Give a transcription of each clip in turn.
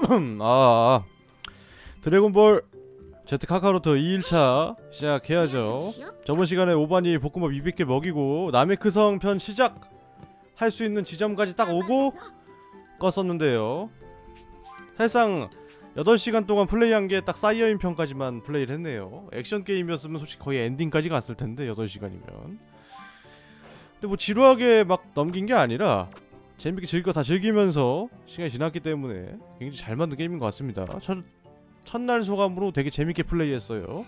아, 드래곤볼 Z 카카로트 2일차 시작해야죠. 저번 시간에 오반이 볶음밥 200개 먹이고 나메크성 편 시작할 수 있는 지점까지 딱 오고 껐었는데요. 사실상 8시간 동안 플레이한 게 딱 사이어인 편까지만 플레이를 했네요. 액션 게임이었으면 솔직히 거의 엔딩까지 갔을 텐데 8시간이면. 근데 뭐 지루하게 막 넘긴 게 아니라 재밌게 즐겨 다 즐기면서 시간이 지났기 때문에 굉장히 잘 만든 게임인 것 같습니다. 첫날 소감으로 되게 재밌게 플레이했어요.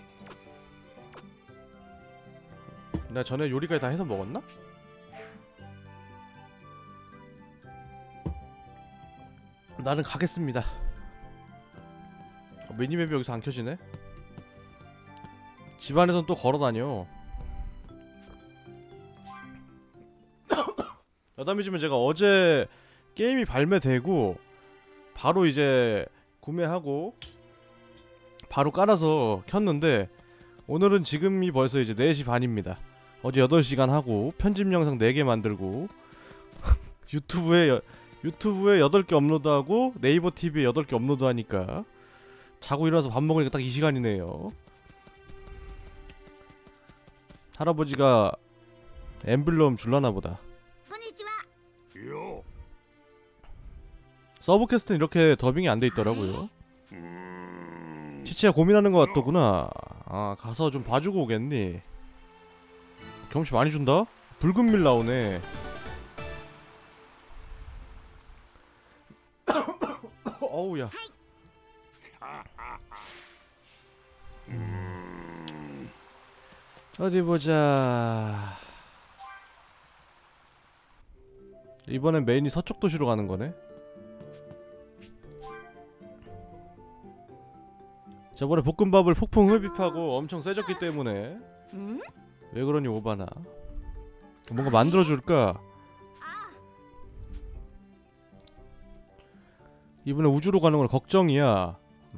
나 전에 요리까지 다 해서 먹었나? 나는 가겠습니다. 미니맵이 여기서 안 켜지네? 집안에선 또 걸어다녀. 여담이지만 제가 어제 게임이 발매되고 바로 이제 구매하고 바로 깔아서 켰는데 오늘은 지금이 벌써 이제 4시 반입니다. 어제 8시간 하고 편집 영상 4개 만들고 유튜브에 8개 업로드하고 네이버 TV에 8개 업로드하니까 자고 일어나서 밥 먹으니까 딱 이 시간이네요. 할아버지가 엠블럼 줄라나보다. 서브캐스트는 이렇게 더빙이 안 돼 있더라고요. 치치야 고민하는 것 같더구나. 아, 가서 좀 봐주고 오겠니? 경험치 많이 준다? 붉은 밀 나오네. 어우야. 어디 보자. 이번엔 메인이 서쪽 도시로 가는 거네. 저번에 볶음밥을 폭풍 흡입하고 엄청 세졌기 때문에. 왜 그러니 오바나. 뭔가 만들어줄까? 이번에 우주로 가는 건 걱정이야.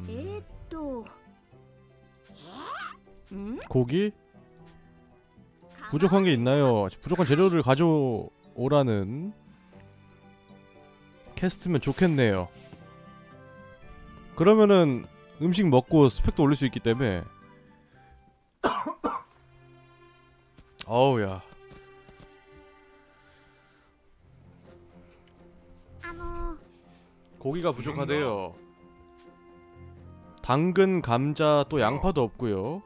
고기? 부족한 게 있나요? 부족한 재료를 가져오라는 캐스트면 좋겠네요. 그러면은 음식 먹고 스펙도 올릴 수 있기 때문에. 어우야. 고기가 부족하대요. 당근, 감자, 또 양파도 없고요.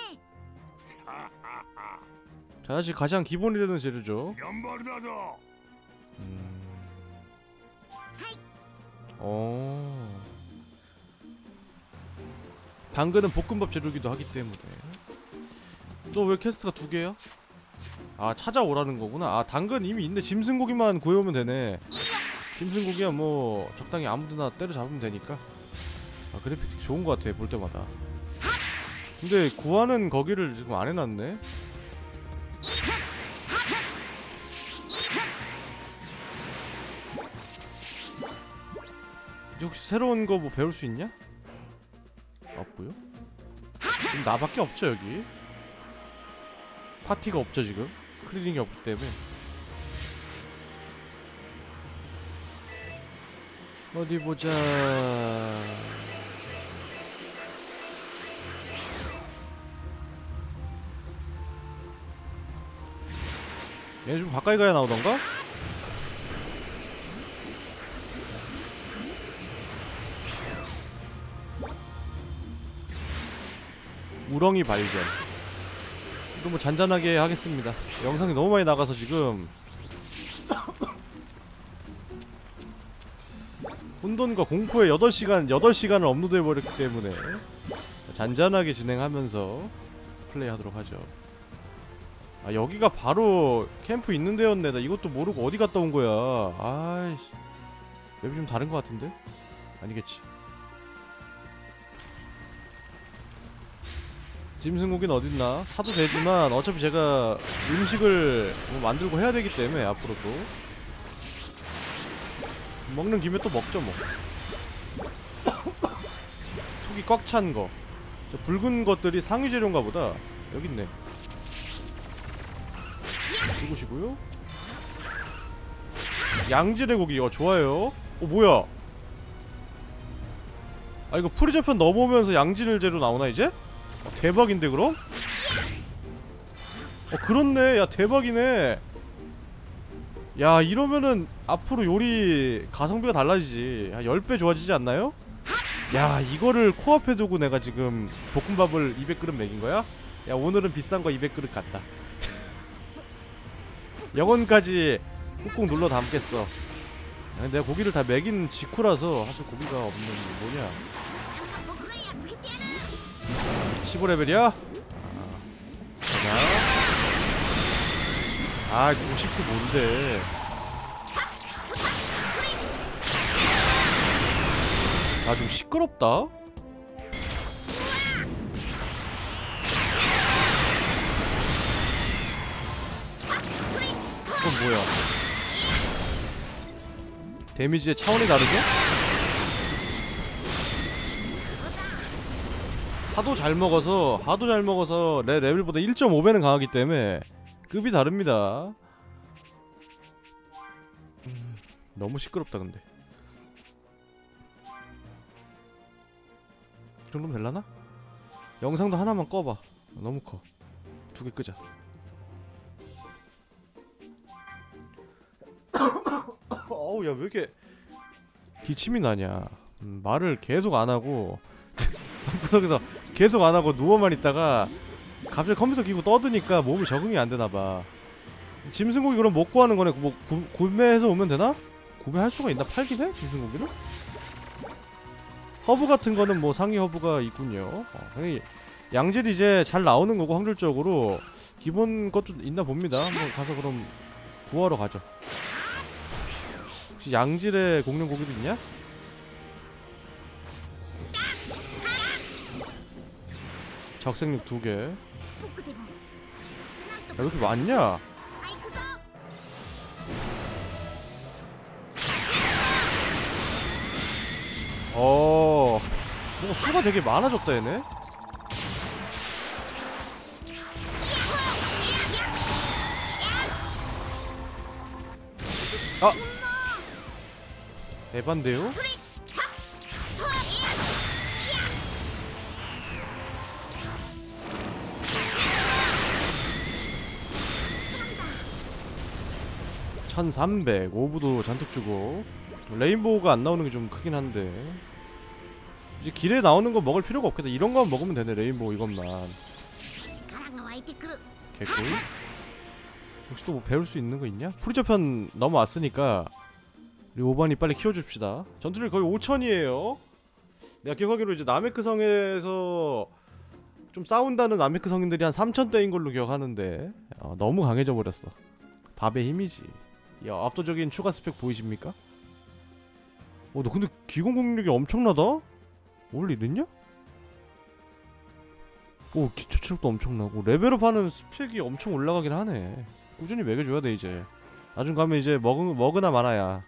자, 사실 가장 기본이 되는 재료죠. 당근은 볶음밥 재료기도 하기 때문에. 너 왜 캐스트가 2개야? 아, 찾아오라는 거구나. 아, 당근 이미 있네. 짐승고기만 구해오면 되네. 짐승고기야 뭐 적당히 아무데나 때려잡으면 되니까. 아, 그래픽 좋은 거 같아 볼 때마다. 근데 구하는 거기를 지금 안 해놨네. 혹시 새로운 거 뭐 배울 수 있냐? 없고요. 지금 나밖에 없죠 여기. 파티가 없죠 지금. 클리닝이 없기 때문에. 어디 보자. 얘네 좀 가까이 가야 나오던가? 우렁이 발견. 이거 뭐 잔잔하게 하겠습니다. 영상이 너무 많이 나가서 지금 혼돈과 공포의 8시간을 업로드해버렸기 때문에 잔잔하게 진행하면서 플레이하도록 하죠. 아, 여기가 바로 캠프 있는 데였네. 나 이것도 모르고 어디 갔다 온 거야. 아이씨, 맵이 좀 다른 것 같은데? 아니겠지. 짐승고기는 어딨나? 사도 되지만 어차피 제가 음식을 뭐 만들고 해야 되기 때문에 앞으로도 먹는 김에 또 먹죠 뭐. 속이 꽉 찬 거. 저 붉은 것들이 상위 재료인가 보다. 여기 있네. 죽으시고요. 양질의 고기. 좋아요. 뭐야? 아 이거 프리저편 넘어오면서 양질 재료 나오나 이제? 대박인데 그럼? 그렇네. 야 대박이네. 야 이러면은 앞으로 요리 가성비가 달라지지. 한 10배 좋아지지 않나요? 야 이거를 코앞에 두고 내가 지금 볶음밥을 200그릇 먹인거야? 야 오늘은 비싼거 200그릇 갔다. 영혼까지 꾹꾹 눌러 담겠어. 내가 고기를 다 먹인 직후라서 사실 고기가 없는 뭐냐. 15레벨이야? 아 90도 뭔데. 아 좀 시끄럽다. 그건 뭐야. 데미지의 차원이 다르죠? 하도 잘 먹어서 내 레벨보다 1.5배는 강하기 때문에 급이 다릅니다. 너무 시끄럽다 근데. 이 정도면 될라나? 영상도 하나만 꺼봐. 너무 커. 2개 끄자. 어우 야 왜 이렇게 기침이 나냐. 말을 계속 안하고 구석에서 계속 안하고 누워만 있다가 갑자기 컴퓨터 끼고 떠드니까 몸이 적응이 안되나봐. 짐승고기 그럼 먹고 하는 거네. 뭐 구매해서 오면 되나? 구매할 수가 있나? 팔긴 해? 짐승고기를? 허브 같은 거는 뭐 상위 허브가 있군요. 양질이 이제 잘 나오는 거고 확률적으로 기본 것도 있나 봅니다. 한번 가서 그럼 구하러 가죠. 혹시 양질의 공룡 고기도 있냐? 야, 적색육 2개. 야, 왜 이렇게 많냐? 뭔가 수가 되게 많아졌다 얘네. 아! 에반데요? (1300) 오브도 잔뜩 주고. 레인보우가 안 나오는 게 좀 크긴 한데 이제 길에 나오는 거 먹을 필요가 없겠다. 이런 거만 먹으면 되네. 레인보우 이것만. 개꿀. 혹시 또 뭐 배울 수 있는 거 있냐? 프리저편 넘어왔으니까 우리 오반이 빨리 키워줍시다. 전투력이 거의 5000이에요 내가 기억하기로 이제 나메크성에서 좀 싸운다는 나메크 성인들이 한 3000대인 걸로 기억하는데 너무 강해져 버렸어. 밥의 힘이지. 야, 압도적인 추가 스펙 보이십니까? 너 근데 기본 공격력이 엄청나다? 올 일 있냐? 오, 기초 체력도 엄청나고 레벨업 하는 스펙이 엄청 올라가긴 하네. 꾸준히 먹여줘야 돼 이제. 나중 가면 이제 먹으나 마나야.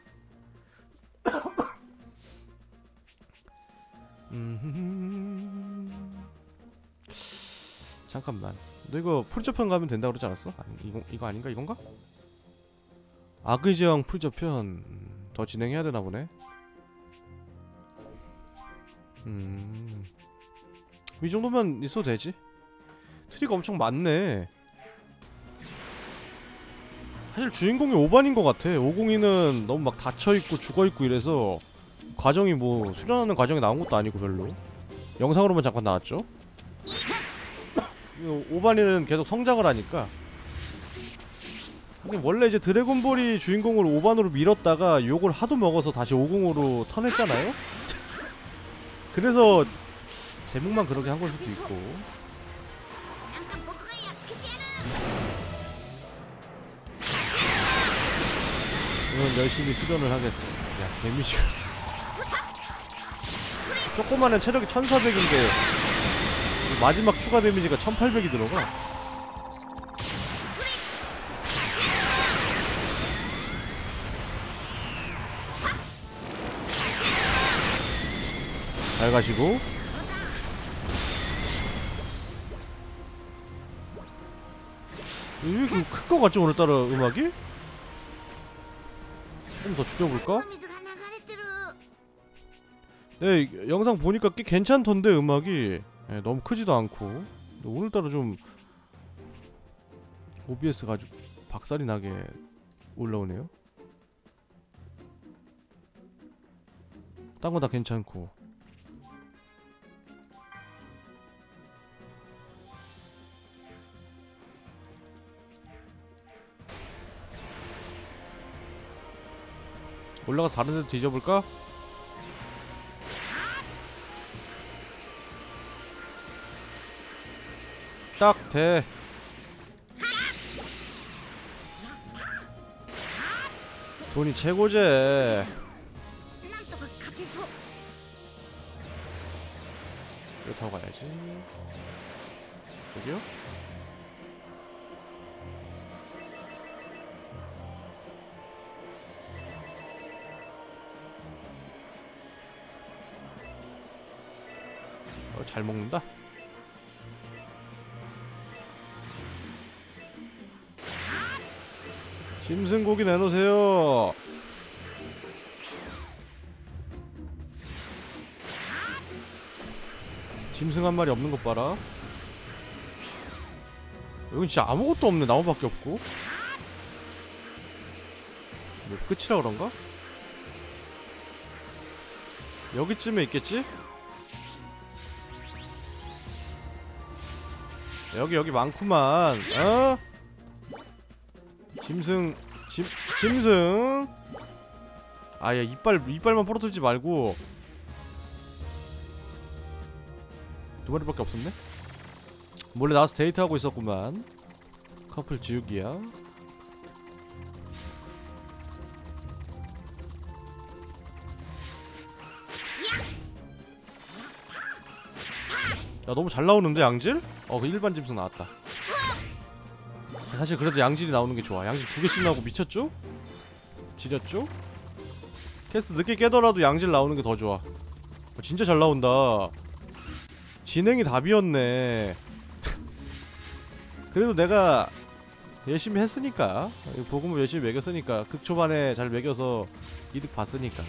잠깐만. 너 이거 풀저편 가면 된다 그러지 않았어? 아니, 이거 아닌가? 이건가? 악의 제왕 풀저편 더 진행해야 되나 보네. 이 정도면 있어도 되지. 트리가 엄청 많네. 사실 주인공이 5반인 것 같아. 502는 너무 막 닫혀있고 죽어있고 이래서 과정이 뭐 수련하는 과정이 나온 것도 아니고 별로. 영상으로만 잠깐 나왔죠. 5반이는 계속 성장을 하니까. 하긴 원래 이제 드래곤볼이 주인공을 5반으로 밀었다가 욕을 하도 먹어서 다시 50으로 턴했잖아요? 그래서 제목만 그렇게 한 걸 수도 있고. 이건 열심히 수련을 하겠어. 야, 데미지가 조그마한 체력이 1400인데 마지막 추가 데미지가 1800이 들어가. 잘 가시고. 왜 이렇게 클 것 같지 오늘따라 음악이? 좀 더 죽여볼까? 네, 영상 보니까 꽤 괜찮던데 음악이. 네, 너무 크지도 않고. 오늘따라 좀 OBS가 아주 박살이 나게 올라오네요. 딴 건 다 괜찮고. 올라가서 다른 데도 뒤져볼까? 딱 돼. 돈이 최고제. 이거 타고 가야지. 여기요? 잘 먹는다. 짐승고기 내놓으세요. 짐승 한 마리 없는 것 봐라. 여긴 진짜 아무것도 없네. 나무밖에 없고. 뭐 끝이라 그런가? 여기쯤에 있겠지? 여기 많구만. 어? 짐승 짐승. 아야, 이빨만 부러뜨리지 말고. 두 마리밖에 없었네? 몰래 나와서 데이트하고 있었구만. 커플 지우기야. 야, 너무 잘 나오는데 양질? 그 일반 짐승 나왔다. 사실 그래도 양질이 나오는 게 좋아. 양질 2개씩 나오고 미쳤죠? 지렸죠? 캐스트 늦게 깨더라도 양질 나오는 게 더 좋아. 진짜 잘 나온다. 진행이 답이었네. 그래도 내가 열심히 했으니까, 보금을 열심히 매겼으니까, 극초반에 잘 매겨서 이득 봤으니까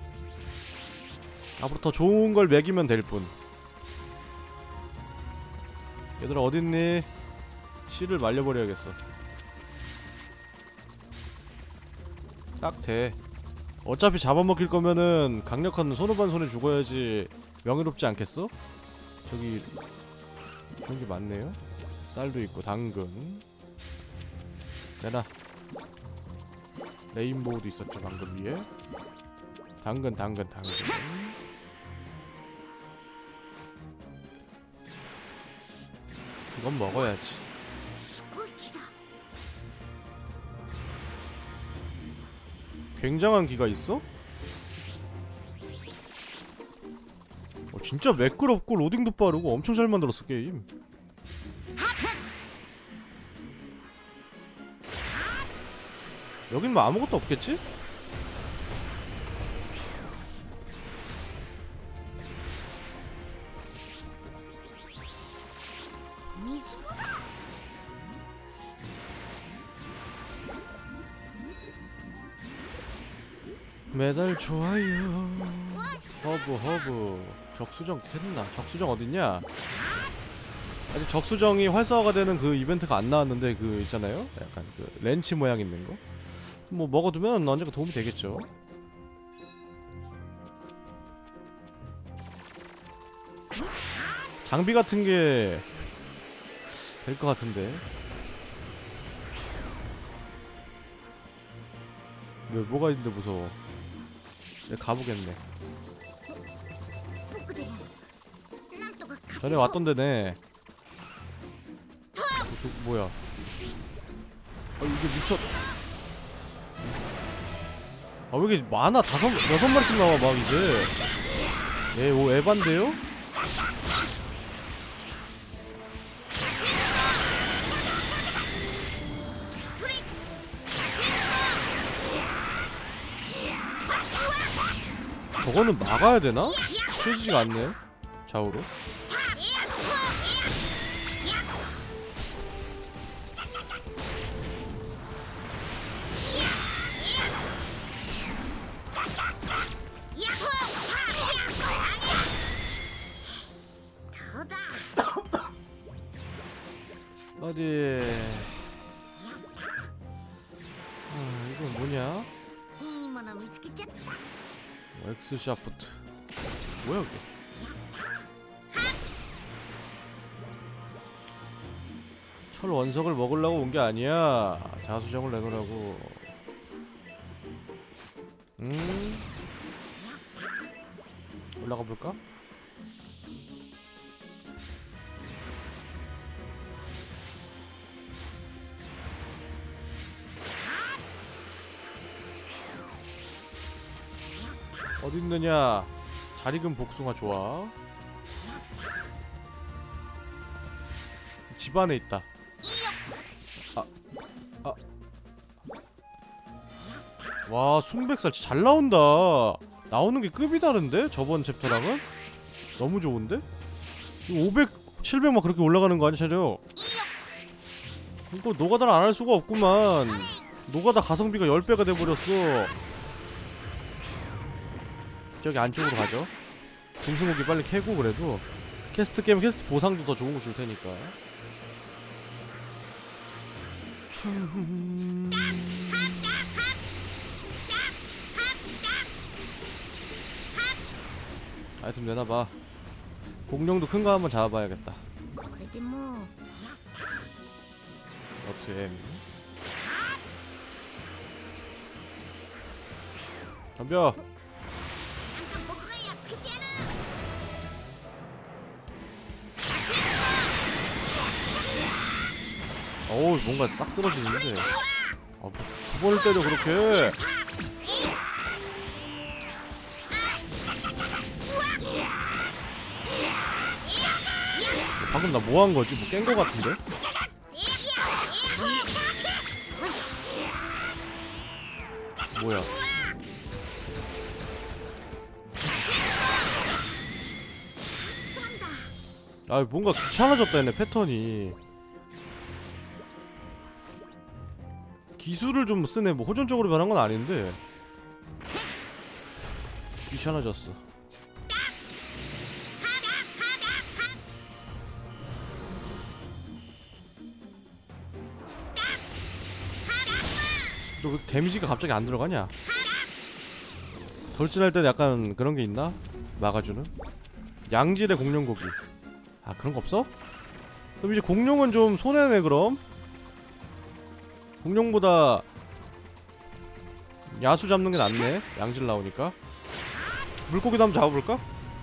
앞으로 더 좋은 걸 매기면 될 뿐. 얘들아 어딨니? 씨를 말려버려야겠어. 딱 돼. 어차피 잡아먹힐 거면은 강력한 손오반 손에 죽어야지 명예롭지 않겠어? 저기 그런 게 많네요. 쌀도 있고 당근. 내놔. 레인보우도 있었죠 방금 위에. 당근. 이건 먹어야지. 굉장한 기가 있어? 진짜 매끄럽고 로딩도 빠르고 엄청 잘 만들었어 게임. 여긴 뭐 아무것도 없겠지? 메달 좋아요. 허브 적수정 했나? 적수정 어딨냐? 아직 적수정이 활성화가 되는 그 이벤트가 안 나왔는데, 그 있잖아요? 약간 그 렌치 모양 있는 거? 뭐 먹어두면 언젠가 도움이 되겠죠. 장비 같은 게 될 것 같은데. 왜 뭐가 있는데 무서워. 내가 가보겠네. 전에 왔던 데네. 뭐야? 이게 미쳤. 왜 이렇게 많아? 6마리씩 나와 막 이제. 에반데요? 저거는 막아야 되나? 펴지지가 않네. 좌우로. 어디? 이건 뭐냐? 엑스 샤프트. 뭐야 이게? 철 원석을 먹으려고 온 게 아니야. 자수정을 내놓으라고. 올라가 볼까? 어디 있느냐? 잘 익은 복숭아 좋아. 집 안에 있다. 와, 순백살 진짜 잘 나온다. 나오는 게 급이 다른데? 저번 챕터랑은? 너무 좋은데? 500, 700 막 그렇게 올라가는 거 아니야, 차려? 이거 노가다를 안 할 수가 없구만. 노가다 가성비가 10배가 돼버렸어. 저기 안쪽으로 가죠. 짐승고기 빨리 캐고 그래도 캐스트 게임 캐스트 보상도 더 좋은 거 줄 테니까. 아이템 내놔봐. 공룡도 큰 거 한번 잡아봐야겠다. 어트엠 덤벼. 어우, 뭔가 싹 쓰러지는데. 두 번을 때려 그렇게. 방금 나 뭐 한 거지? 뭐 깬 거 같은데? 뭐야? 아, 뭔가 귀찮아졌다 얘네 패턴이. 기술을 좀 쓰네. 뭐 호전적으로 변한 건 아닌데 귀찮아졌어. 너 왜 데미지가 갑자기 안 들어가냐? 돌진할 때 약간 그런 게 있나? 막아주는? 양질의 공룡고기. 아, 그런 거 없어? 그럼 이제 공룡은 좀 손해네. 그럼 공룡보다 야수 잡는 게 낫네. 양질 나오니까. 물고기도 한번 잡아볼까?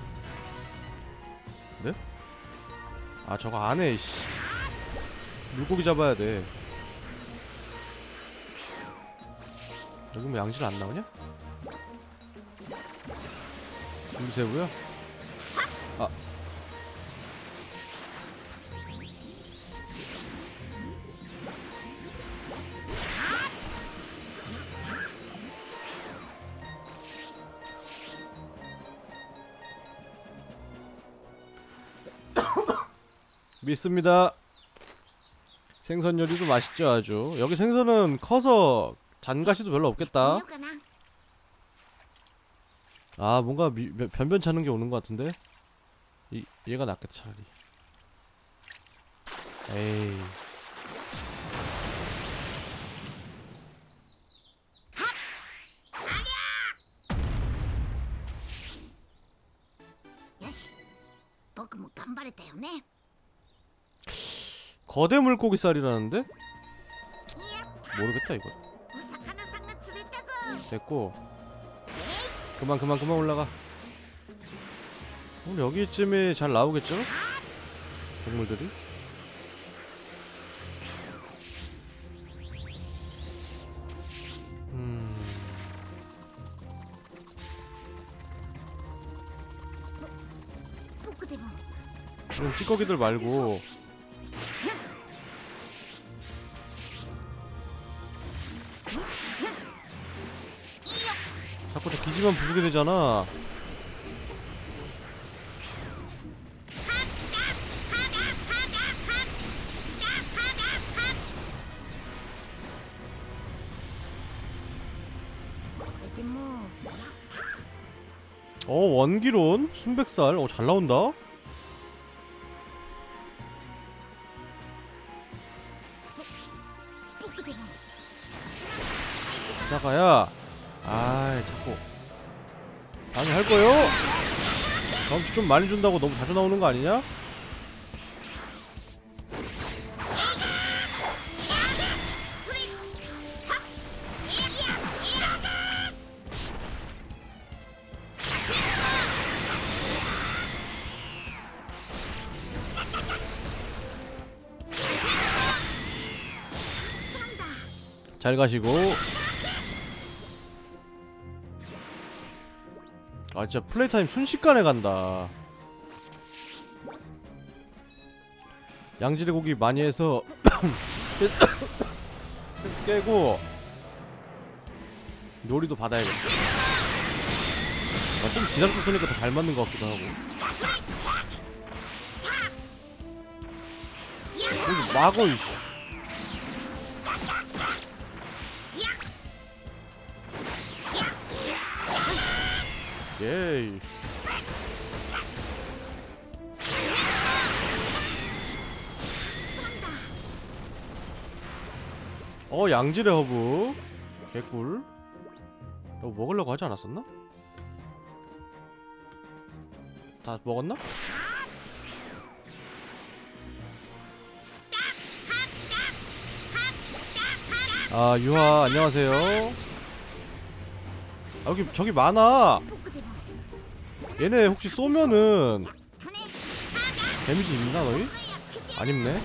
네? 아, 저거 안해 이씨. 물고기 잡아야 돼. 여기 뭐 양질 안 나오냐? 물새우야? 아, 믿습니다. 생선 요리도 맛있죠 아주. 여기 생선은 커서 잔가시도 별로 없겠다. 아, 뭔가 변변찮은 게 오는 것 같은데? 얘가 낫겠다 차라리. 에이. 거대 물고기 쌀이라는데? 모르겠다 이거. 됐고, 그만 올라가. 오늘 여기쯤에 잘 나오겠죠? 동물들이? 그럼 찌꺼기들 말고 자꾸 저 기지만 부수게 되잖아. 원기론? 순백살? 잘 나온다? 사과야. 아이 자꾸 다음에 할 거요. 다음주 좀 많이 준다고 너무 자주 나오는 거 아니냐? 잘 가시고. 아 진짜 플레이타임 순식간에 간다. 양질의 고기 많이 해서 깨고 요리도 받아야겠어. 아, 좀 기다리고 쓰니까 더 잘 맞는 것 같기도 하고. 여기 막어 이씨. 예이. 양질의 허브 개꿀. 너 먹으려고 하지 않았었나? 다 먹었나? 아 유하 안녕하세요. 아 여기 저기 많아. 얘네 혹시 쏘면은 데미지 있나 너희? 안 입네.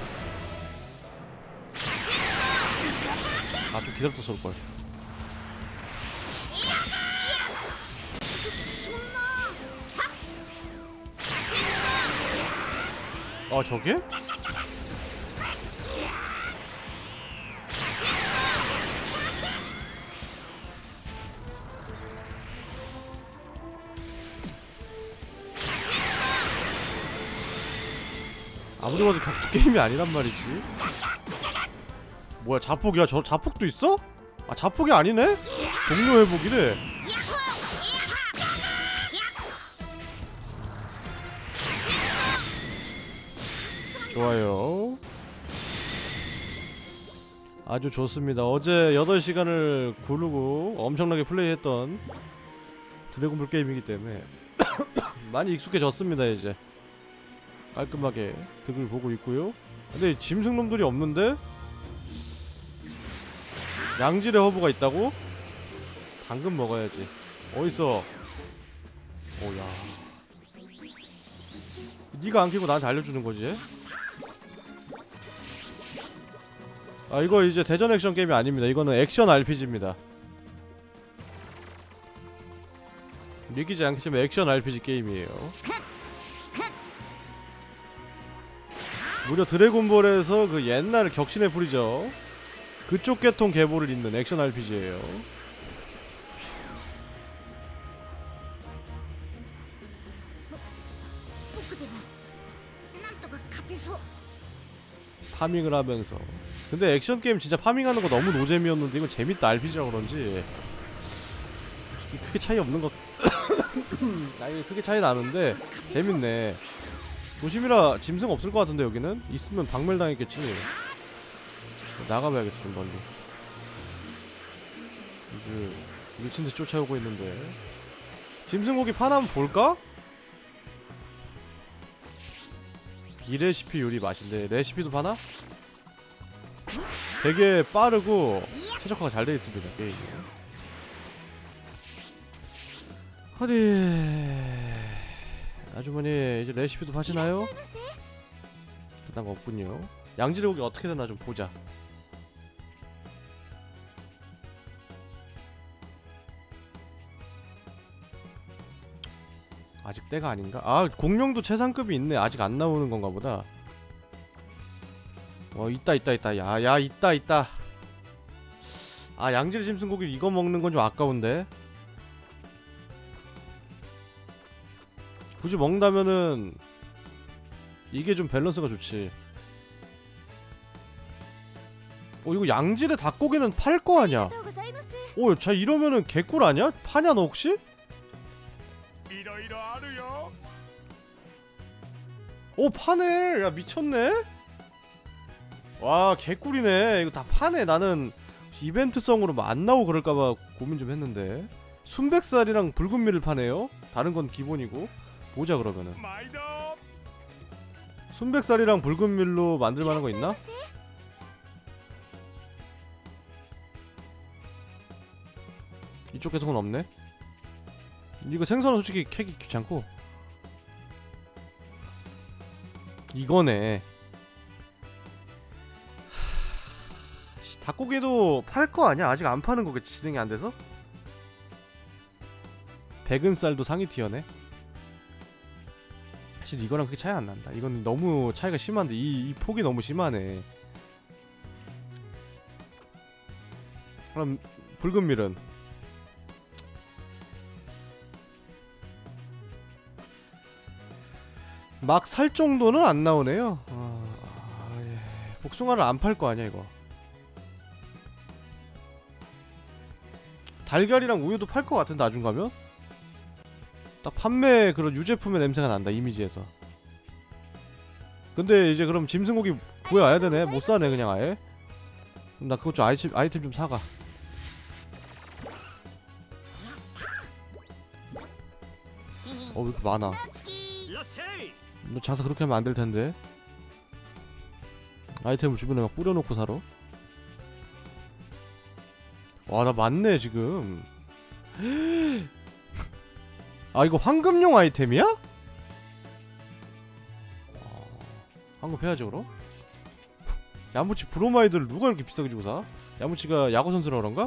아 좀 기다렸다 쏠걸. 저게? 아무리 봐도 격투 게임이 아니란 말이지. 뭐야 자폭이야? 저 자폭도 있어? 아 자폭이 아니네? 동료 회복이래. 좋아요. 아주 좋습니다. 어제 8시간을 구르고 엄청나게 플레이했던 드래곤볼 게임이기 때문에 많이 익숙해졌습니다. 이제 깔끔하게 득을 보고 있고요. 근데 짐승놈들이 없는데? 양질의 허브가 있다고? 당근 먹어야지. 어딨어? 오야. 니가 안 키고 나한테 알려주는 거지? 아 이거 이제 대전 액션 게임이 아닙니다. 이거는 액션 RPG입니다. 믿기지 않겠지만 액션 RPG 게임이에요. 무려 드래곤볼에서 그 옛날 격신의 풀이죠. 그쪽 계통 계보를 잇는 액션 RPG예요. 파밍을 하면서. 근데 액션 게임 진짜 파밍하는 거 너무 노잼이었는데 이건 재밌다. RPG라 그런지 크게 차이 없는 것. 아니 크게 차이 나는데 재밌네. 도심이라 짐승 없을 것 같은데 여기는? 있으면 박멸당했겠지. 나가봐야겠어 좀 멀리. 이제 미친듯이 쫓아오고 있는데 짐승고기 파나 한번 볼까? 이 레시피 요리 맛인데 레시피도 파나? 되게 빠르고 최적화가 잘 돼있습니다 게임이. 어디 아주머니 이제 레시피도 파시나요? 그딴 거 없군요. 양질의 고기 어떻게 되나 좀 보자. 아직 때가 아닌가? 아 공룡도 최상급이 있네. 아직 안 나오는 건가 보다. 있다 야 있다. 아 양질 짐승고기 이거 먹는 건 좀 아까운데. 굳이 먹는다면은 이게 좀 밸런스가 좋지. 이거 양질의 닭고기는 팔 거 아냐? 자 이러면은 개꿀 아니야? 파냐 너 혹시? 파네. 야 미쳤네. 와 개꿀이네. 이거 다 파네. 나는 이벤트성으로 뭐 안 나오고 그럴까봐 고민 좀 했는데. 순백살이랑 붉은 밀을 파네요. 다른 건 기본이고. 보자 그러면은. 순백살이랑 붉은 밀로 만들 만한 거 있나? 이쪽 계통은 없네. 이거 생선은 솔직히 캐기 귀찮고. 이거네. 닭고기도 팔 거 아니야? 아직 안 파는 거겠지, 진행이 안 돼서? 백은쌀도 상위 티어네. 사실 이거랑 그렇게 차이 안 난다. 이건 너무 차이가 심한데 이 폭이 너무 심하네. 그럼 붉은 밀은 막 살 정도는 안 나오네요. 예. 복숭아를 안 팔 거 아니야 이거. 달걀이랑 우유도 팔 거 같은데 나중 가면? 딱 판매 그런 유제품의 냄새가 난다 이미지에서. 근데 이제 그럼 짐승고기 구해와야 되네. 못 사네 그냥 아예. 그럼 나 그것 좀 아이템 좀 사가. 왜 이렇게 많아. 너 장사 그렇게 하면 안 될 텐데. 아이템을 주변에 막 뿌려놓고 살아. 와, 나 많네 지금. 아, 이거 황금용 아이템이야? 황금 해야지 그럼? 야무치 브로마이드를 누가 이렇게 비싸게 주고 사? 야무치가 야구선수라 그런가?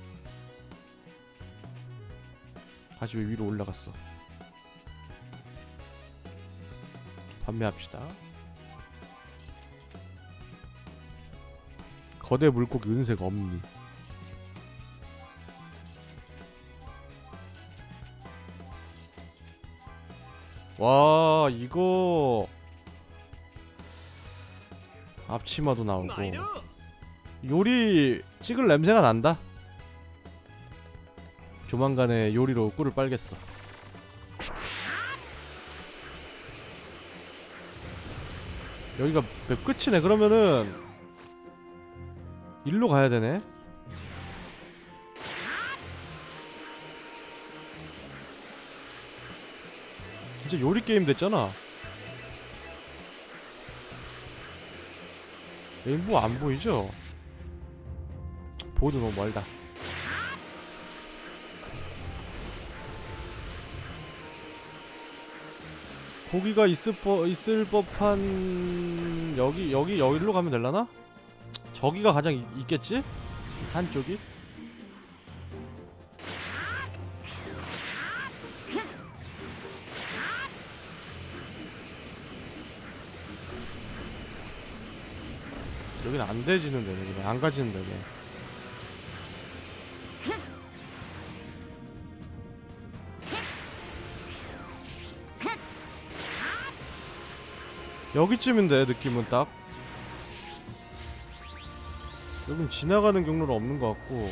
다시 왜 위로 올라갔어? 판매합시다. 거대 물고기 은색 엄니. 와, 이거 앞치마도 나오고 요리 찍을 냄새가 난다. 조만간에 요리로 꿀을 빨겠어. 여기가 맵 끝이네. 그러면은 일로 가야 되네. 진짜 요리 게임 됐잖아. 레인보우 안 보이죠? 보드 너무 멀다. 고기가 있을 법한 여기로 가면 될라나? 저기가 가장 있겠지? 산 쪽이? 여기는 안 되지는데, 여기는 안 가지는데, 여기. 여기쯤인데 느낌은 딱. 여긴 지나가는 경로는 없는 것 같고.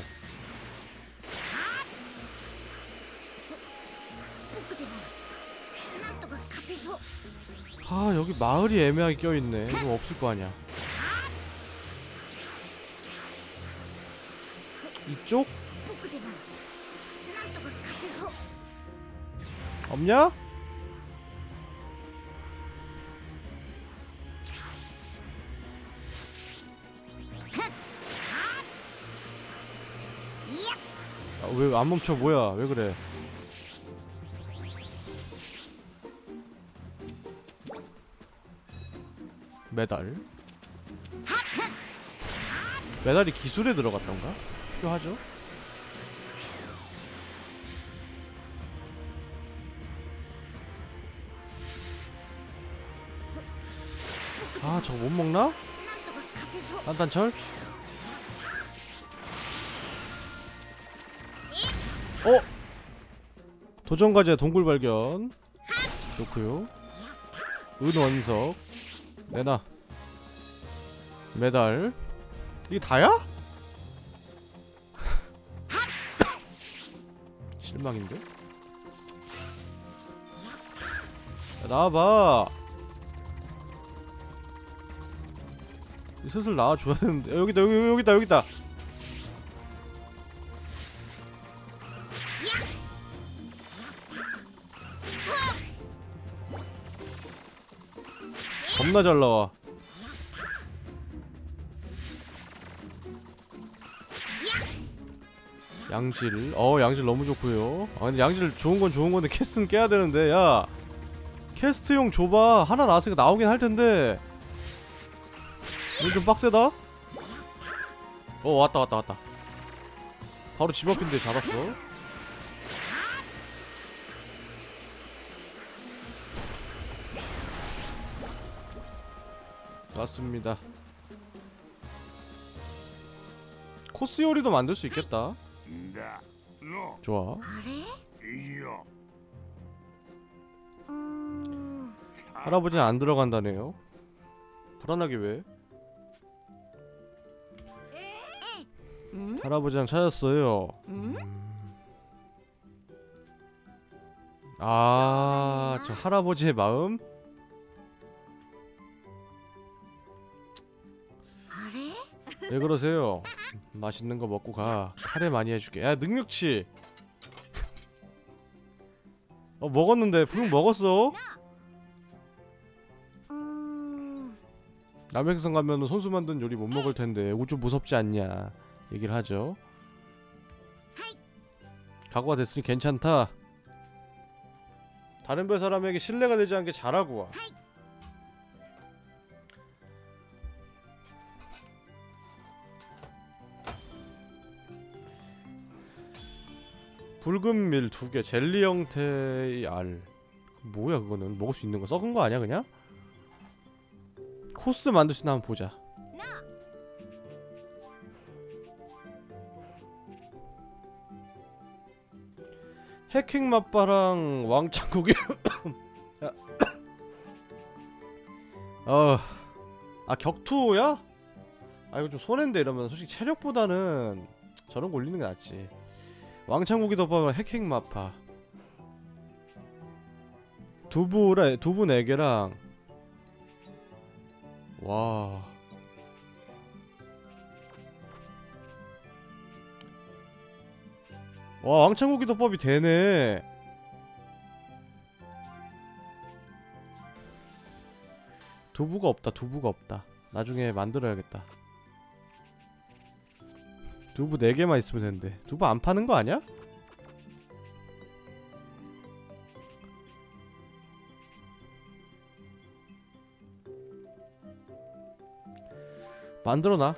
아, 여기 마을이 애매하게 껴있네. 이거 없을 거 아니야. 이쪽? 없냐? 아, 왜 안 멈춰? 뭐야? 왜 그래? 메달. 메달이 기술에 들어갔던가? 필요하죠? 아, 저거 못 먹나? 단단철? 도전과제 동굴 발견. 좋구요. 은원석. 내놔. 메달. 이게 다야? 실망인데? 야, 나와봐. 슬슬 나와줘야 되는데. 여기다. 겁나 잘 나와. 양질. 양질 너무 좋고요. 근데 양질 좋은 건 좋은 건데 캐스트는 깨야 되는데. 야, 캐스트용 줘봐. 하나 나왔으니까 나오긴 할 텐데. 이거 좀 빡세다. 왔다. 바로 집 앞인데 잡았어. 맞습니다. 코스 요리도 만들 수 있겠다. 좋아. 할아버지는 안 들어간다네요. 불안하게 왜? 할아버지랑 찾았어요. 저 할아버지의 마음? 왜 그러세요? 맛있는 거 먹고 가. 카레 많이 해줄게. 야, 능력치. 먹었는데. 분명 먹었어. 남행성 가면은 손수 만든 요리 못 먹을 텐데 우주 무섭지 않냐 얘기를 하죠. 각오가 됐으니 괜찮다. 다른 별 사람에게 신뢰가 되지 않게 잘하고 와. 붉은 밀 2개, 젤리 형태의 알. 뭐야 그거는? 먹을 수 있는 거? 썩은 거 아니야 그냥? 코스 만들 수 있나 한번 보자. 해킹 맛바랑 왕창고기. 격투야? 이거 좀 손해인데. 이러면 솔직히 체력보다는 저런 거 올리는 게 낫지. 왕창고기 덮밥은 해킹 마파. 두부래. 두부 4개랑. 와. 왕창고기 덮밥이 되네. 두부가 없다. 나중에 만들어야겠다. 두부 4개만 있으면 되는데. 두부 안 파는 거 아니야? 만들어놔.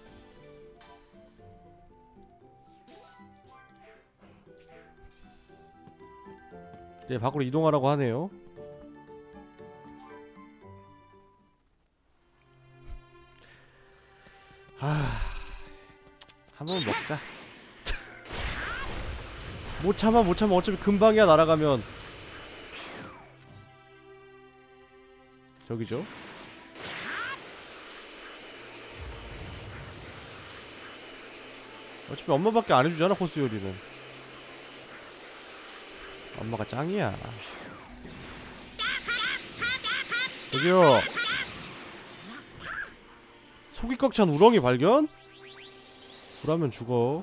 이제 밖으로 이동하라고 하네요. 한번 먹자. 못 참아. 어차피 금방이야 날아가면. 저기죠. 어차피 엄마밖에 안 해주잖아 코스 요리는. 엄마가 짱이야. 저기요. 속이 꽉 찬 우렁이 발견? 그러면 죽어.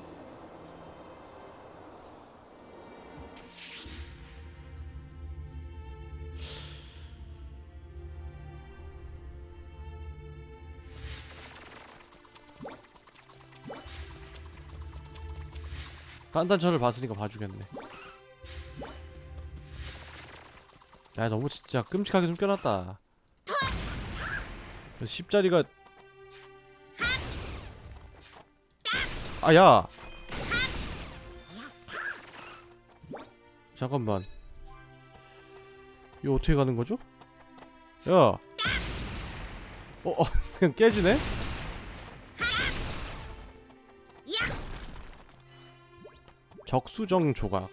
딴딴천을 봤으니까 봐주겠네. 야, 너무 진짜 끔찍하게 숨겨놨다. 10짜리가 야! 잠깐만. 이거 어떻게 가는 거죠? 야! 그냥 깨지네? 적수정 조각.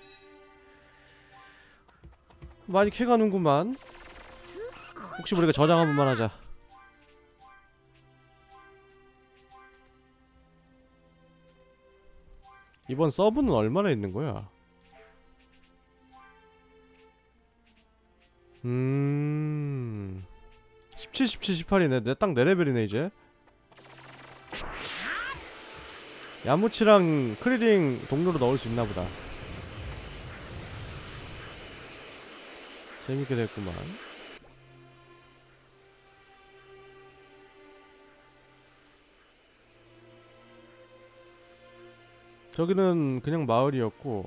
많이 캐가는구만. 혹시 모르니까 저장 한 번만 하자. 이번 서브는 얼마나 있는 거야? 17, 17, 18이네. 내 딱 4레벨이네 이제. 야무치랑 크리링 동료로 넣을 수 있나보다. 재밌게 됐구만. 저기는 그냥 마을이었고.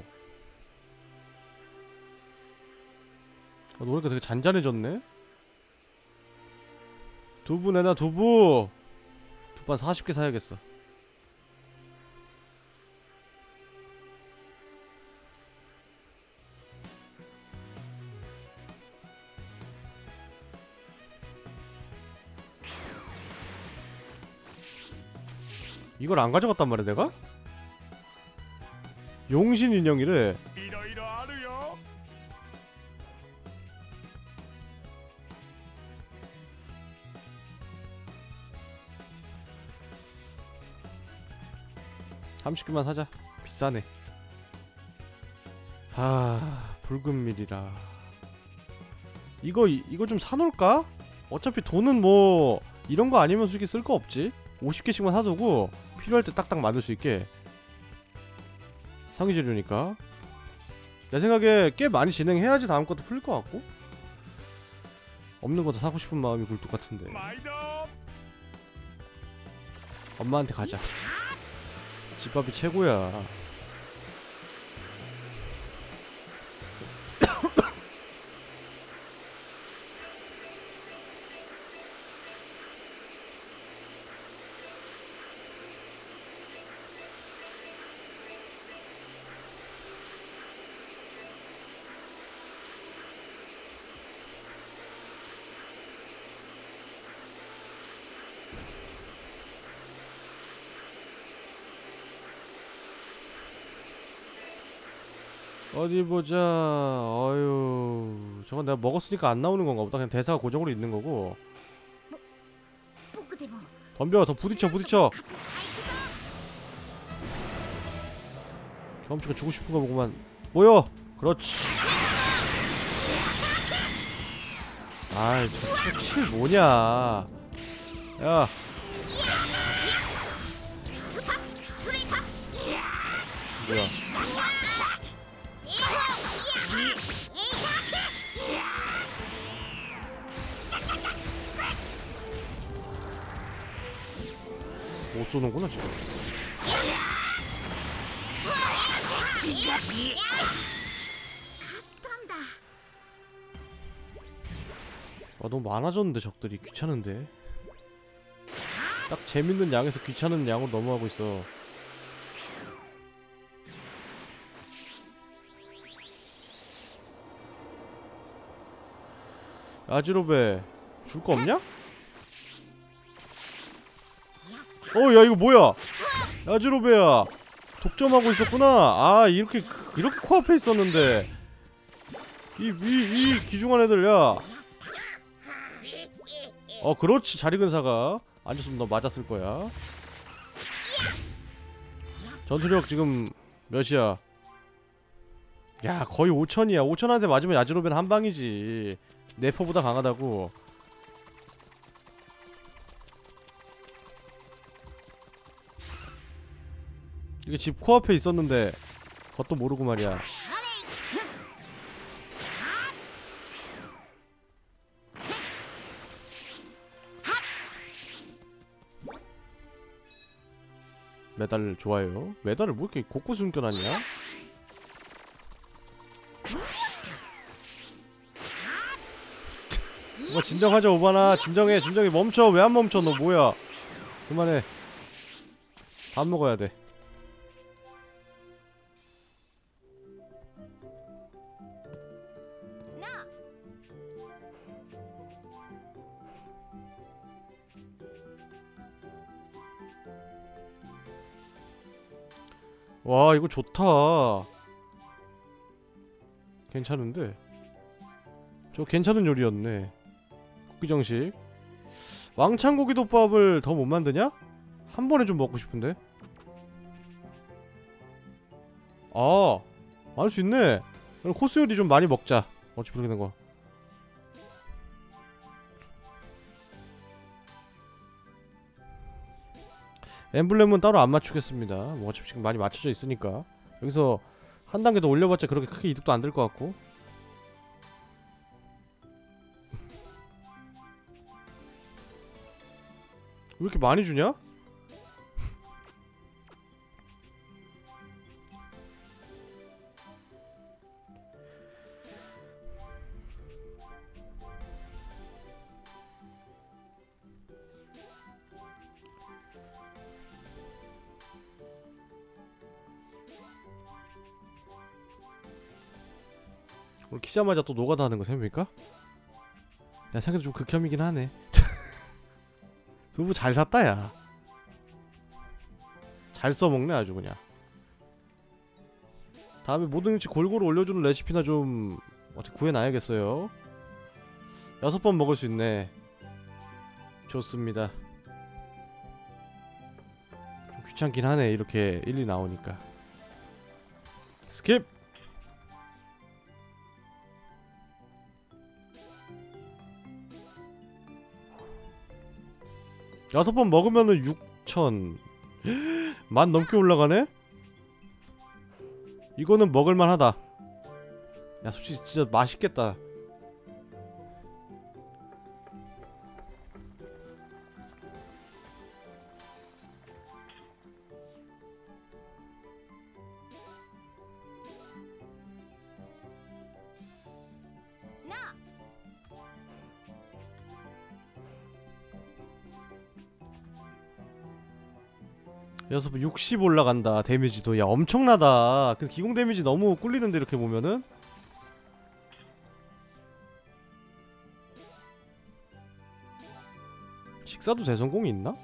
노래가 되게 잔잔해졌네. 두부 내놔 두부. 두부 한 40개 사야겠어. 이걸 안 가져갔단 말이야 내가? 용신 인형이래. 이러이러하르요. 30개만 사자. 비싸네. 아, 붉은 밀이라. 이거 좀 사놓을까? 어차피 돈은 뭐 이런 거 아니면 솔직히 쓸 거 없지. 50개씩만 사두고 필요할 때 딱딱 만들 수 있게. 상위 재료니까. 내 생각에 꽤 많이 진행해야지 다음 것도 풀릴 것 같고. 없는 것도 사고 싶은 마음이 굴뚝 같은데. 엄마한테 가자. 집밥이 최고야. 어디 보자. 어휴, 저건 내가 먹었으니까 안 나오는 건가 보다. 그냥 대사가 고정으로 있는 거고. 덤벼. 더 부딪혀. 경험치가 주고 싶은가 보구만. 모여. 그렇지. 아이, 저 칠 뭐냐. 야. 뭐야. 못 쏘는구나 지금. 아, 너무 많아졌는데 적들이. 귀찮은데. 딱 재밌는 양에서 귀찮은 양으로 넘어가고 있어. 야지로베 줄 거 없냐? 야 이거 뭐야? 야지로베야 독점하고 있었구나. 아 이렇게 코앞에 있었는데 이 귀중한 애들. 야 그렇지. 잘 익은 사과. 안 줬으면 너 맞았을 거야. 전투력 지금 몇이야? 야 거의 5000이야 5000한테 맞으면 야지로베는 한방이지. 네퍼보다 강하다고. 이게 집 코앞에 있었는데 그것도 모르고 말이야. 메달 좋아요. 메달을 뭐 이렇게 곳곳에 숨겨놨냐? 진정하자 오바나. 진정해. 멈춰. 왜 안 멈춰? 너 뭐야? 그만해. 밥 먹어야 돼. 와 이거 좋다. 괜찮은데? 저 괜찮은 요리였네. 고기정식. 왕창고기덮밥을 더 못 만드냐? 한 번에 좀 먹고 싶은데? 아, 할 수 있네. 그럼 코스 요리 좀 많이 먹자. 어차피 그렇게 된 거. 엠블렘은 따로 안 맞추겠습니다. 뭐 어차피 지금 많이 맞춰져 있으니까. 여기서 한 단계 더 올려봤자 그렇게 크게 이득도 안 될 것 같고. 왜 이렇게 많이 주냐? 오늘 키자마자 또 노가다 하는 거 생각해보니까 야 생각해도 좀 극혐이긴 하네. 두부 잘 샀다 야. 잘 써먹네 아주 그냥. 다음에 모든 음식 골고루 올려주는 레시피나 좀 어떻게 구해놔야겠어요. 6번 먹을 수 있네. 좋습니다. 좀 귀찮긴 하네 이렇게 일일이 나오니까. 스킵! 6번 먹으면은 6,000 만 넘게 올라가네? 이거는 먹을만하다. 야 솔직히 진짜 맛있겠다. 여섯 60 올라간다. 데미지도 야 엄청나다. 그 기공 데미지 너무 꿀리는데 이렇게 보면은. 식사도 대성공이 있나?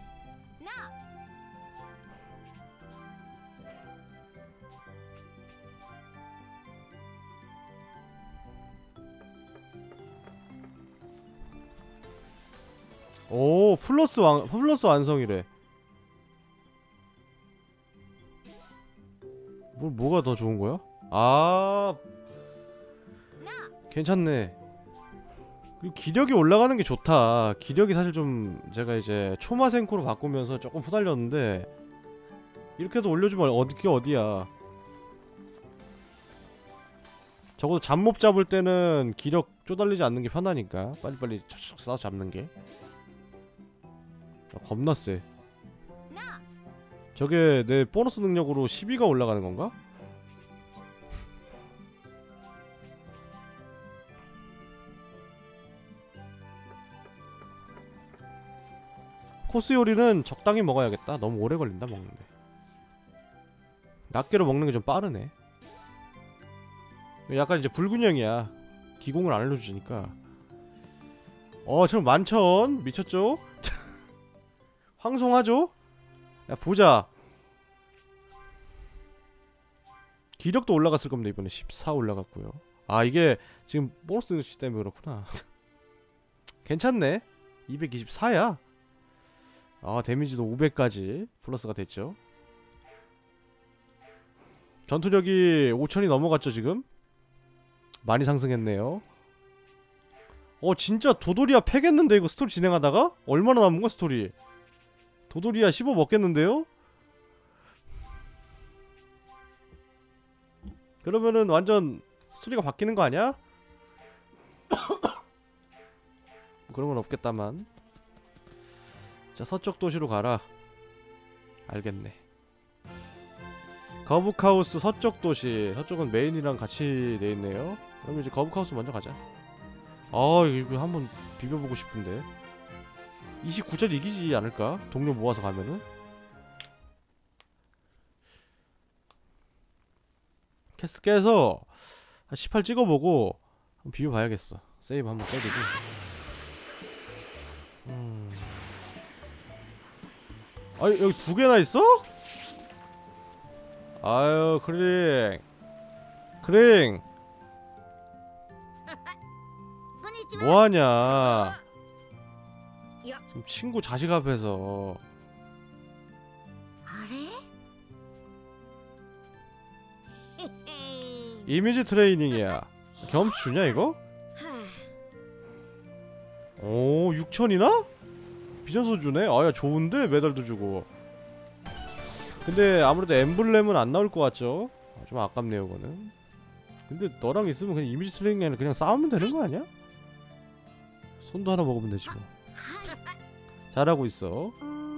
오 플러스 완성이래. 뭐가 더 좋은 거야? 아 괜찮네. 그리고 기력이 올라가는 게 좋다. 기력이 사실 좀 제가 이제 초마생코로 바꾸면서 조금 후달렸는데 이렇게 해서 올려주면 어디게 어디야. 적어도 잡몹 잡을 때는 기력 쪼달리지 않는 게 편하니까 빨리빨리 촥촥 쏴서 잡는 게. 겁나 쎄. 저게 내 보너스 능력으로 12가 올라가는 건가? 코스 요리는 적당히 먹어야겠다. 너무 오래 걸린다 먹는데. 낱개로 먹는 게 좀 빠르네. 약간 이제 불균형이야. 기공을 안 알려주니까. 지금 11,000 미쳤죠? 황송하죠? 야 보자. 기력도 올라갔을 겁니다. 이번에 14 올라갔고요. 아 이게 지금 보너스 때문에 그렇구나. 괜찮네. 224야. 아 데미지도 500까지 플러스가 됐죠. 전투력이 5000이 넘어갔죠 지금. 많이 상승했네요. 진짜 도도리아 패겠는데 이거 스토리 진행하다가? 얼마나 남은 거야 스토리? 도도리아 15 먹겠는데요? 그러면은 완전 스토리가 바뀌는 거 아니야? 그런 건 없겠다만. 자 서쪽 도시로 가라. 알겠네. 거북하우스 서쪽 도시. 서쪽은 메인이랑 같이 돼있네요. 그럼 이제 거북하우스 먼저 가자. 이거 한번 비벼보고 싶은데 29절 이기지 않을까? 동료 모아서 가면은. 캐스트 깨서 18 찍어보고 한번 비벼봐야겠어. 세이브 한번 꺼두고. 아니 여기 2개나 있어? 아유 크링 뭐하냐. 지금 친구 자식 앞에서. 이미지 트레이닝이야. 경험치 주냐 이거? 오 6,000이나? 비전소 주네? 아야 좋은데? 메달도 주고. 근데 아무래도 엠블렘은 안 나올 것 같죠? 좀 아깝네요 그거는. 근데 너랑 있으면 그냥 이미지 트레이닝이 아니라 그냥 싸우면 되는 거 아니야? 손도 하나 먹으면 되지 뭐. 잘하고 있어.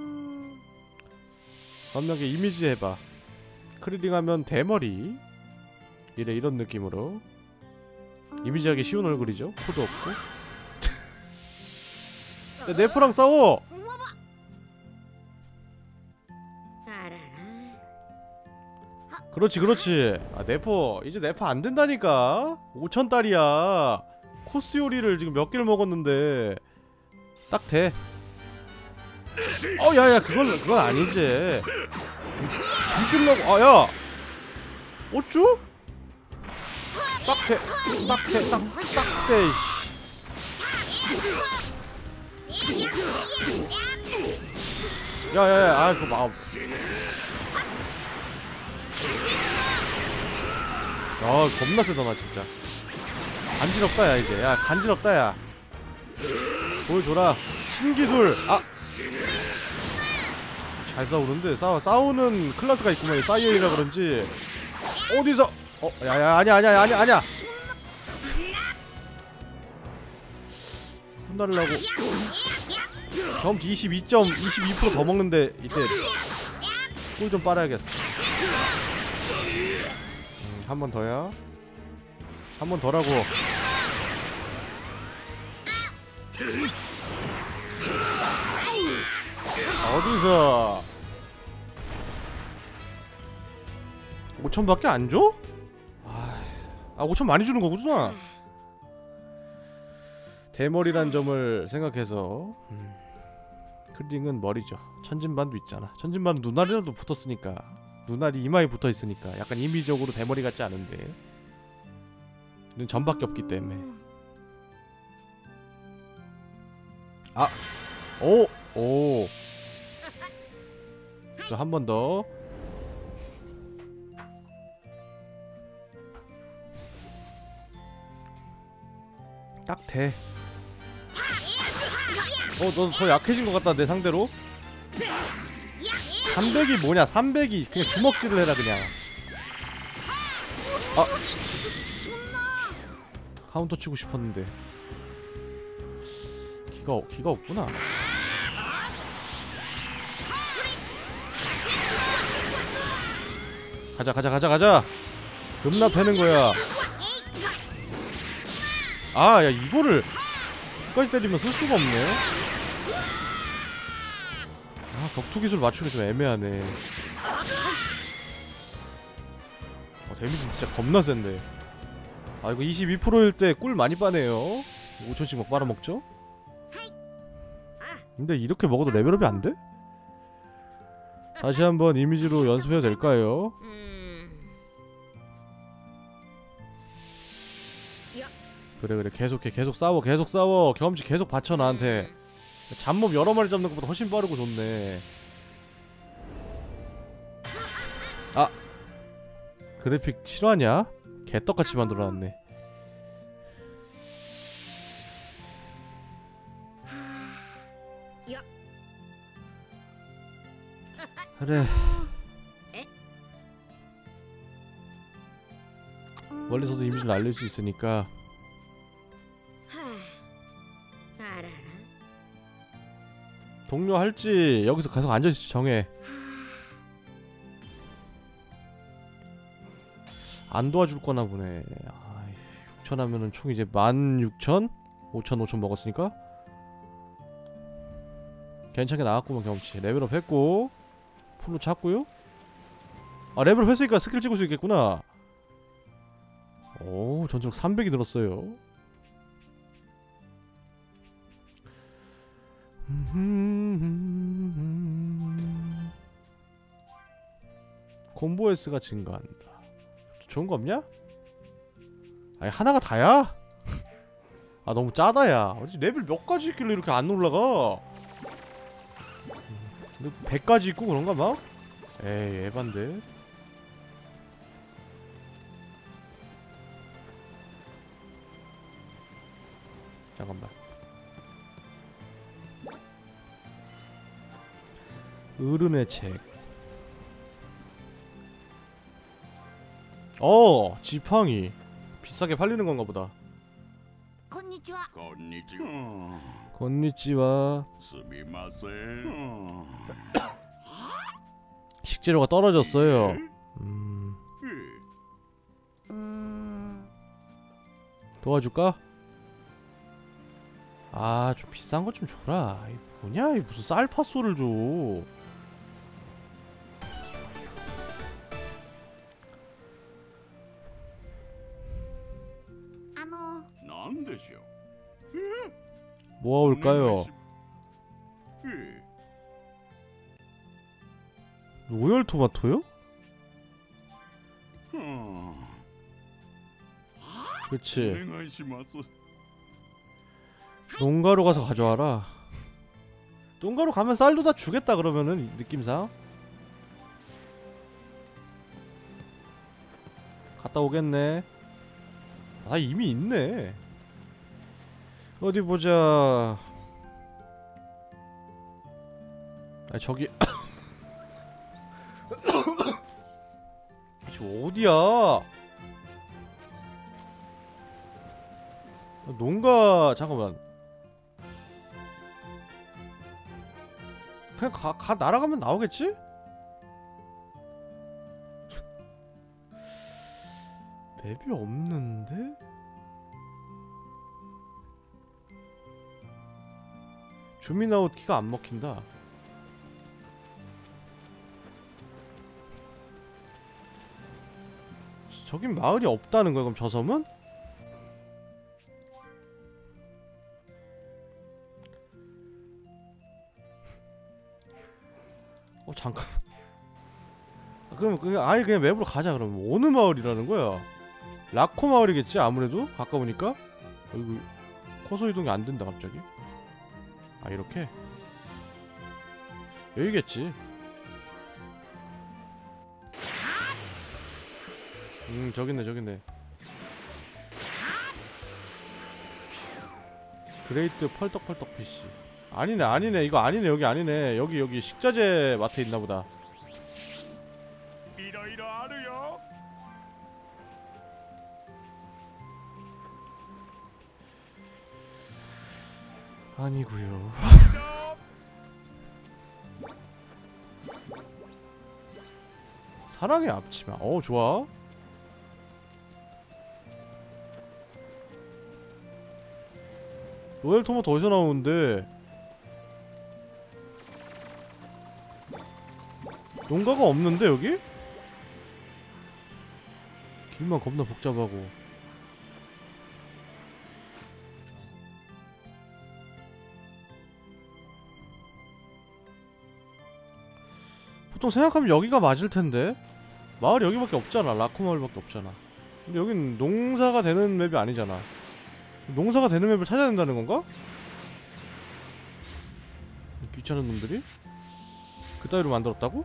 건너게 이미지 해봐. 크리링 하면 대머리 이런 느낌으로. 이미지하기 쉬운 얼굴이죠. 코도 없고. 야, 네프랑 싸워. 그렇지 그렇지. 아 네퍼 이제 네퍼 안 된다니까. 5,000달이야. 코스 요리를 지금 몇 개를 먹었는데 딱 돼. 야야 그건 아니지. 뒤죽 먹어. 야 어쭈? 딱대 딱대 딱대 야야야 그거 막 겁나 세다 나 진짜. 간지럽다 야 이제. 야 간지럽다 야. 보여줘라 신기술. 잘 싸우는데 싸우는 클래스가 있구만. 사이어이라 그런지 어디서 야야 아니야 혼나려고 경험치 22% 더 먹는데 이때 꿀 좀 빨아야겠어. 한 번 더야. 한 번 더라고. 어디서 5,000밖에 안 줘? 5,000 많이 주는 거구나. 대머리란 점을 생각해서 크링은 머리죠. 천진반도 있잖아. 천진반은 눈알이라도 붙었으니까. 눈알이 이마에 붙어있으니까 약간 이미적으로 대머리 같지 않은데 눈 점밖에 없기 때문에. 오 자, 한 번 더. 딱 돼. 너 더 약해진 것 같다 내 상대로. 300이 뭐냐 300이 그냥 주먹질을 해라 그냥. 카운터 치고 싶었는데 기가 없구나. 가자. 겁나 패는 거야. 야 이거를 끝까지 때리면 쓸 수가 없네. 격투 기술 맞추기 좀 애매하네. 데미지 진짜 겁나 센데. 이거 22%일 때 꿀 많이 빠네요. 5,000씩 막 빨아먹죠? 근데 이렇게 먹어도 레벨업이 안 돼? 다시 한번 이미지로 연습해도 될까요? 그래 계속 싸워. 경험치 계속 받쳐 나한테. 잡몹 여러 마리 잡는 것보다 훨씬 빠르고 좋네. 그래픽 실화냐? 개떡같이 만들어놨네. 그래. 멀리서도 이미지를 날릴 수 있으니까. 동료 할지 여기서 계속 앉아있을지 정해. 안 도와줄 거나 보네. 6,000 하면은 총 이제 16,000? 5,000 먹었으니까 괜찮게 나왔구만. 경험치 레벨업 했고 풀로 찼고요. 레벨업 했으니까 스킬 찍을 수 있겠구나. 오 전투력 300이 늘었어요. 콤보 S가 증가한다. 좋은 거 없냐? 아니 하나가 다야? 너무 짜다 야. 어디 레벨 몇 가지 있길래 이렇게 안 올라가? 100가지 있고 그런가 막? 에이 에반데. 잠깐만. 어른의 책. 지팡이 비싸게 팔리는 건가 보다. 건니치와. 식재료가 떨어졌어요. 도와줄까? 좀 비싼 거 좀 줘라. 이 뭐냐? 이 무슨 쌀파소를 줘. 뭐가 올까요? 로열 토마토요? 그치. 농가로 가서 가져와라. 농가로 가면 쌀도 다 주겠다 그러면은 느낌상 갔다 오겠네. 아 이미 있네. 어디 보자. 아 저기 저 어디야? 농가 잠깐만. 그냥 날아가면 나오겠지? 맵이 없는데? 주민아웃 키가 안 먹힌다. 저긴 마을이 없다는 거야 그럼 저 섬은? 잠깐. 그럼 그냥 아예 그냥 맵으로 가자. 그럼 어느 마을이라는 거야? 라코 마을이겠지 아무래도 가까우니까. 어이구 코소 이동이 안 된다 갑자기. 아 이렇게? 여기겠지. 저기네. 그레이트 펄떡펄떡 PC. 아니네 이거 아니네. 여기 아니네. 여기 식자재 마트에 있나보다. 이러 아르요. 아니구요. 사랑의 앞치마. 좋아. 로얄 토마토 어디서 나오는데? 농가가 없는데 여기? 길만 겁나 복잡하고. 보통 생각하면 여기가 맞을 텐데. 마을이 여기밖에 없잖아. 라코 마을밖에 없잖아. 근데 여긴 농사가 되는 맵이 아니잖아. 농사가 되는 맵을 찾아야 된다는 건가? 귀찮은 놈들이? 그따위로 만들었다고?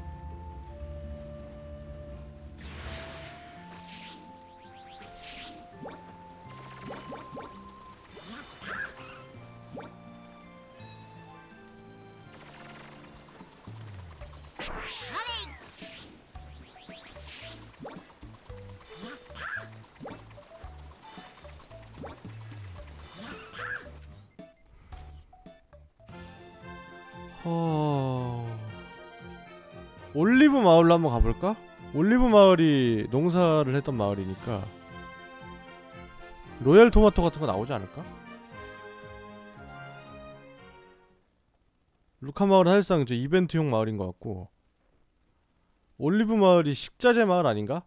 올리브 마을로 한번 가볼까? 올리브 마을이 농사를 했던 마을이니까 로얄 토마토 같은 거 나오지 않을까? 루카 마을은 사실상 이제 이벤트용 마을인 것 같고, 올리브 마을이 식자재 마을 아닌가?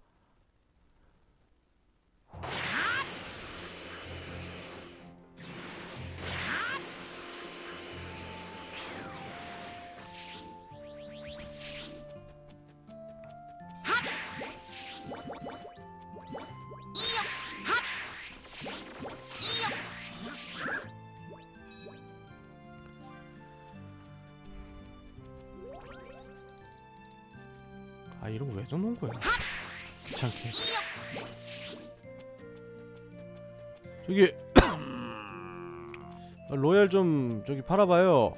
아 이런 거 왜 넣어놓은 거야? 귀찮게. 저기 로얄 좀 저기 팔아봐요.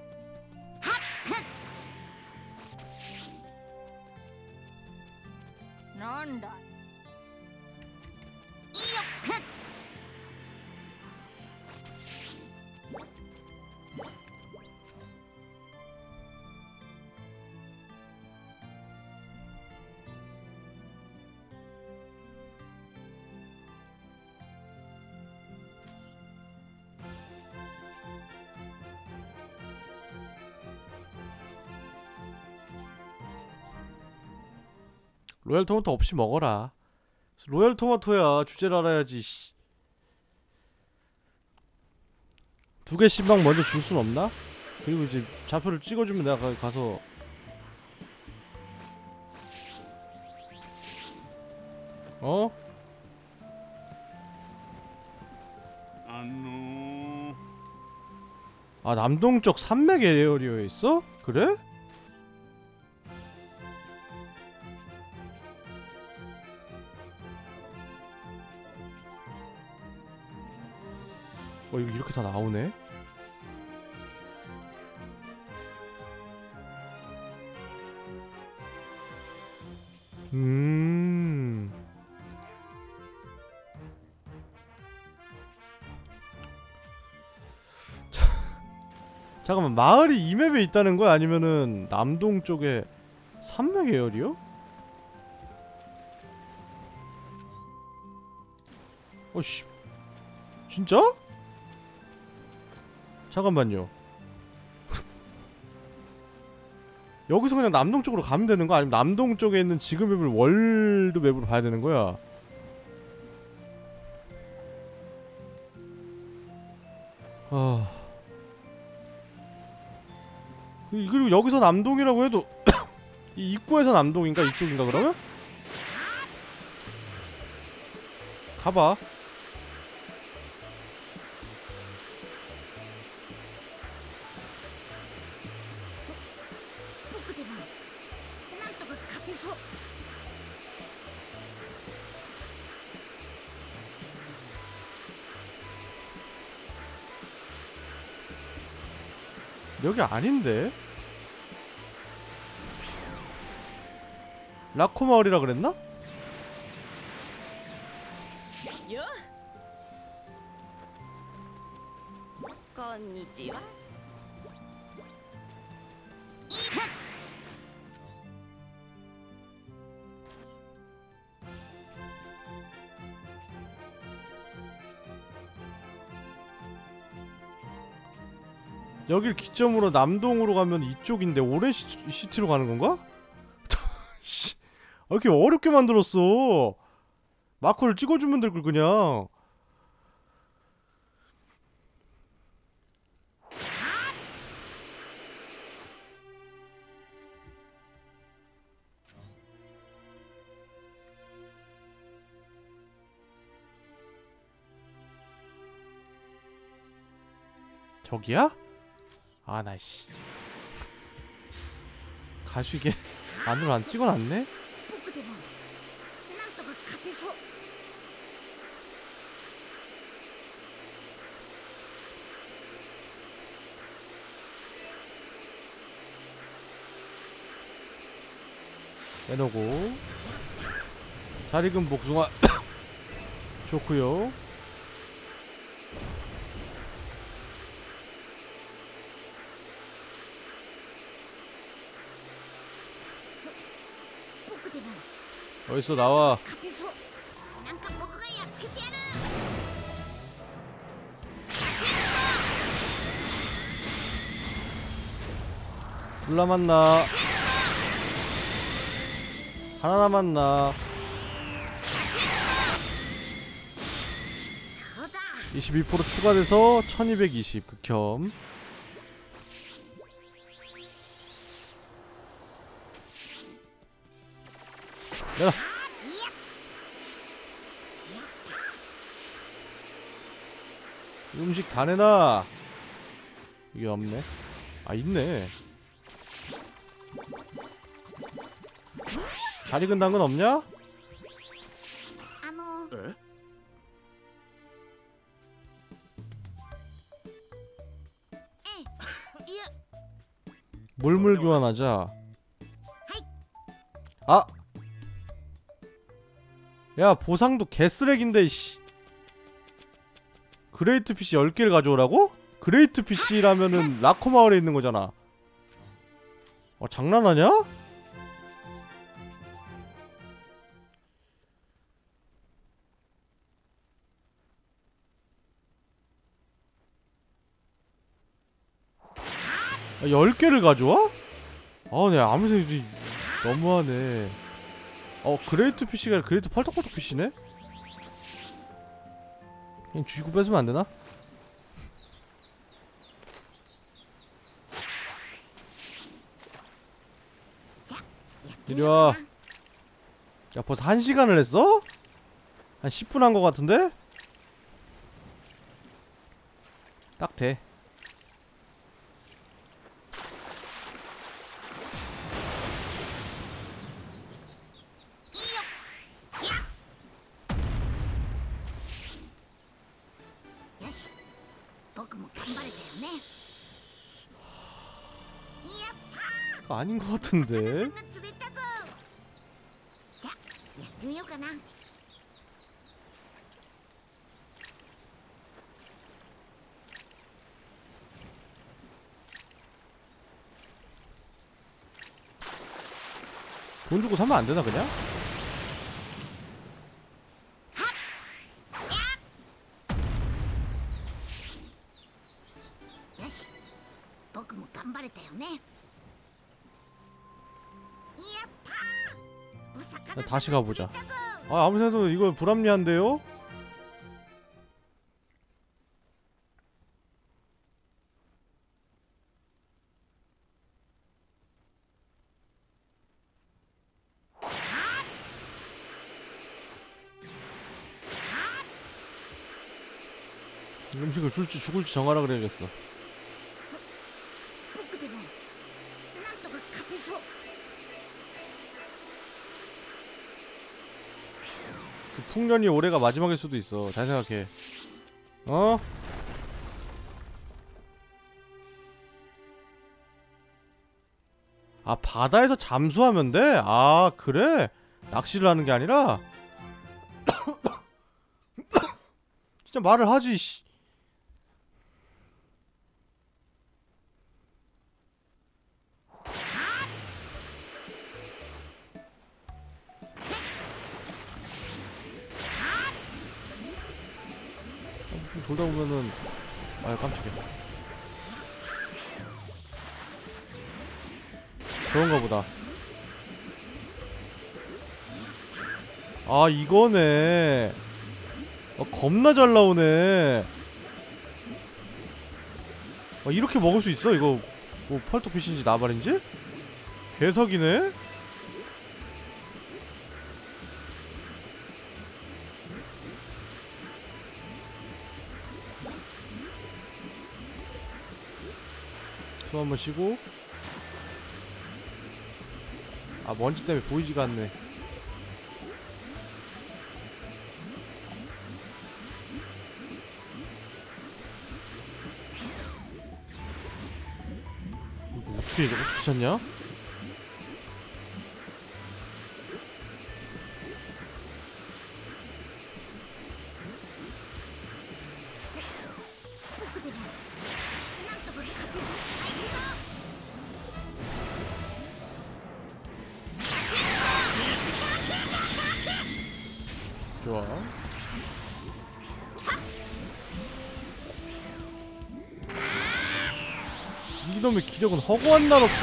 로얄 토마토 없이 먹어라. 로얄 토마토야. 주제를 알아야지. 2개씩만 먼저 줄 순 없나? 그리고 이제 좌표를 찍어주면 내가 가서 어? 아, 남동쪽 산맥 에어리어에 있어? 그래? 이거 이렇게 다 나오네? 잠깐만, 마을이 이 맵에 있다는 거야? 아니면은 남동 쪽에 산맥 에어리어? 어씨, 진짜? 잠깐만요. 여기서 그냥 남동 쪽으로 가면 되는 거야? 아니면 남동 쪽에 있는 지금 맵을 월드 맵으로 봐야 되는 거야? 아... 그리고 여기서 남동이라고 해도 이 입구에서 남동인가? 이쪽인가 그러면? 가봐. 여기 아닌데? 라코 마을이라 그랬나? 건니치와. 여길 기점으로 남동으로 가면 이쪽인데 오렌지 시티로 가는 건가? 씨, 왜 이렇게 어렵게 만들었어? 마커를 찍어주면 될 걸 그냥. 저기야? 아, 나이씨. 가시게 안으로 안 찍어놨네? 빼놓고 잘 익은 복숭아 좋구요. 어딨어, 나와. 둘 남았나? 하나 남았나? 22% 추가돼서 1220 극혐. 야! 음식 다 내놔. 이게 없네. 아, 있네. 잘 익은 당근 없냐? 물물 교환하자. 아! 야, 보상도 개쓰레기인데, 씨. 그레이트 피쉬 10개를 가져오라고? 그레이트 피쉬라면은 라코 마을에 있는 거잖아. 장난하냐? 아, 10개를 가져와? 아, 네, 아무리 생각해도 너무하네. 그레이트 피쉬가 아니라 그레이트 펄떡펄떡 피쉬네? 그냥 주시고 뺏으면 안되나? 이리와. 야 벌써 1시간을 했어? 한 10분 한 거 같은데? 딱 돼. 아닌 거 같은데? 돈 주고 사면 안 되나 그냥? 다시 가보자. 아 아무 생각도 이거 불합리한데요? 음식을 줄지 죽을지 정하라 그래야겠어. 그 풍년이 올해가 마지막일 수도 있어. 잘 생각해. 어? 아 바다에서 잠수하면 돼? 아 그래? 낚시를 하는 게 아니라? 진짜 말을 하지 씨. 돌다 보면은 아유 깜짝이야. 그런가 보다. 아 이거네. 겁나 잘 나오네. 이렇게 먹을 수 있어? 이거 뭐 펄떡빛인지 나발인지? 개석이네? 숨 한번 쉬고. 아 먼지 때문에 보이지가 않네. 이거 어떻게 찾냐? 좋아. 이놈의 기력은 허구한 날 없어.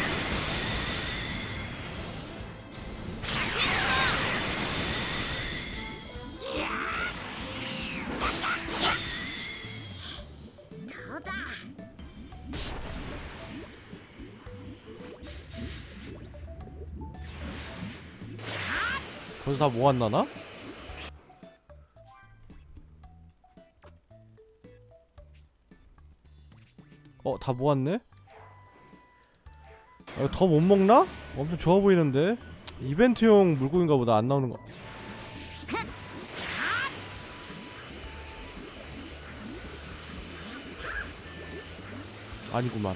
거기서 다 모았나나? 다 모았네? 더 못 먹나? 엄청 좋아 보이는데? 이벤트용 물고기인가 보다. 안 나오는 거. 아니구만.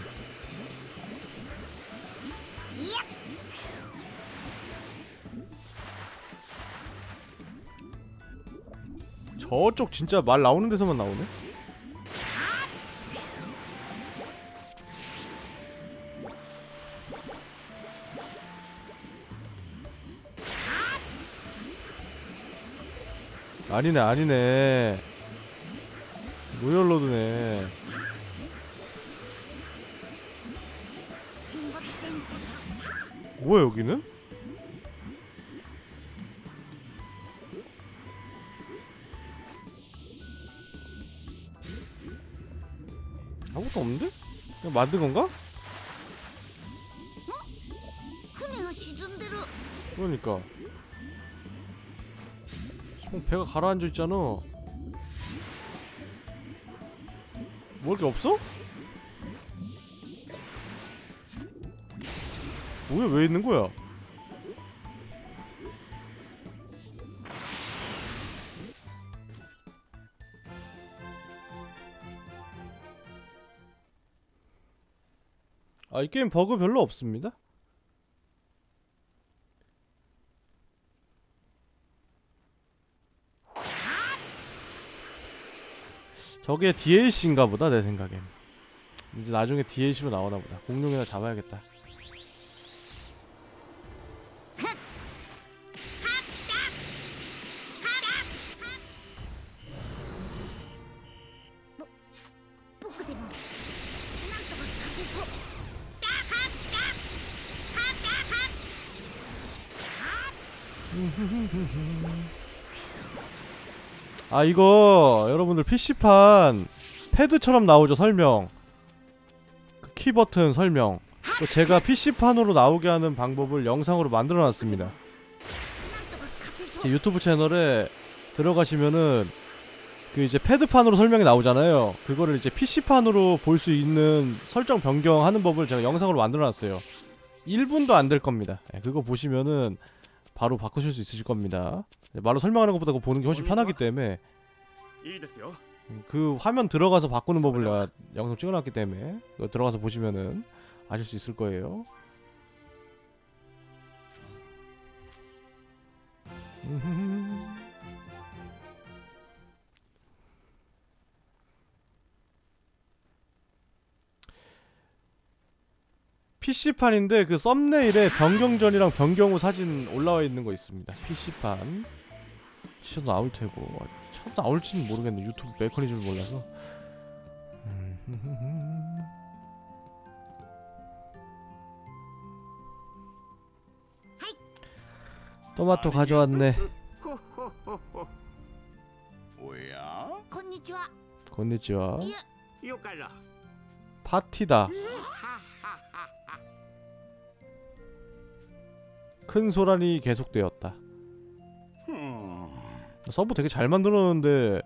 저쪽 진짜 말 나오는 데서만 나오네? 아니네 아니네. 로열로드네. 뭐야 여기는? 아무것도 없는데? 그냥 만든 건가? 船が沈んでる。 그러니까 지금 배가 가라앉아 있잖아. 뭐 할 게 없어? 뭐야, 왜 있는 거야? 아, 이 게임 버그 별로 없습니다. 저게 DLC인가 보다, 내 생각엔. 이제 나중에 DLC로 나오나 보다. 공룡이나 잡아야겠다. 아, 이거 여러분들 PC판 패드처럼 나오죠, 설명. 그 키 버튼 설명. 또 제가 PC판으로 나오게 하는 방법을 영상으로 만들어 놨습니다. 제 유튜브 채널에 들어가시면은 그 이제 패드판으로 설명이 나오잖아요. 그거를 이제 PC판으로 볼 수 있는 설정 변경하는 법을 제가 영상으로 만들어 놨어요. 1분도 안 될 겁니다. 그거 보시면은 바로 바꾸실 수 있으실 겁니다. 말로 설명하는 것보다 그거 보는 게 훨씬 편하기 때문에 그 화면 들어가서 바꾸는 법을 내가 영상 찍어놨기 때문에 그거 들어가서 보시면은 아실 수 있을 거예요. PC판인데 그 썸네일에 변경전이랑 변경 후 사진 올라와 있는 거 있습니다. PC판 치셔도 나올 테고 쳐도 나올지는 모르겠네. 유튜브 메커니즘을 몰라서. 토마토 가져왔네. 뭐야? 건니치와. よから 파티다. 큰 소란이 계속되었다. 서브 되게 잘 만들었는데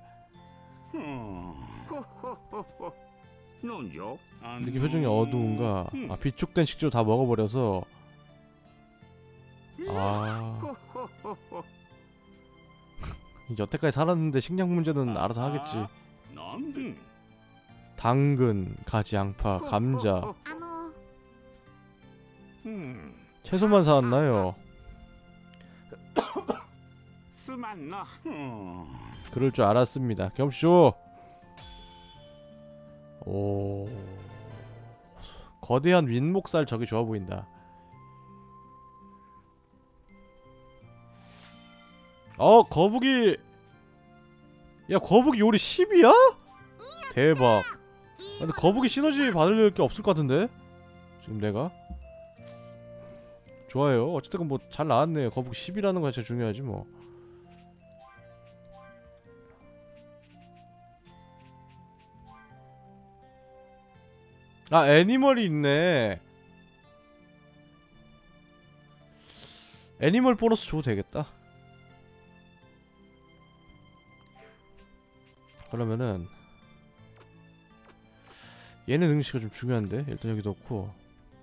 이렇게 표정이 어두운가? 아, 비축된 식재료 다 먹어버려서. 아, 여태까지 살았는데 식량 문제는 알아서 하겠지. 당근, 가지, 양파, 감자, 채소만 사왔나요? 그럴 줄 알았습니다. 겸쇼. 오, 거대한 윗목살 저기 좋아 보인다. 거북이. 야, 거북이 요리 10이야? 대박. 근데 거북이 시너지 받을 게 없을 것 같은데? 지금 내가? 좋아요. 어쨌든 뭐 잘 나왔네요. 거북이 10이라는 거 자체가 중요하지 뭐. 아, 애니멀이 있네. 애니멀 보너스 줘도 되겠다. 그러면은 얘네 능력치가 좀 중요한데 일단 여기 넣고.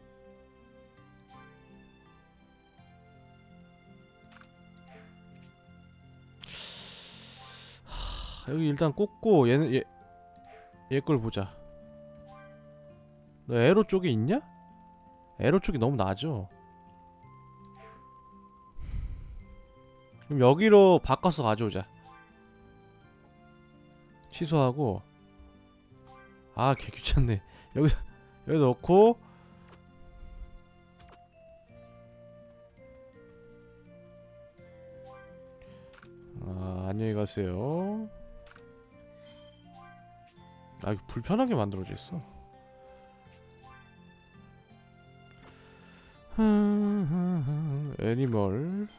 여기 일단 꽂고 얘는 얘 걸 보자. 너 에로 쪽에 있냐? 에로 쪽이 너무 낮아. 그럼 여기로 바꿔서 가져오자. 취소하고. 아, 개 귀찮네. 여기 넣고. 아, 안녕히 가세요. 아, 이거 불편하게 만들어져 있어. 애니멀.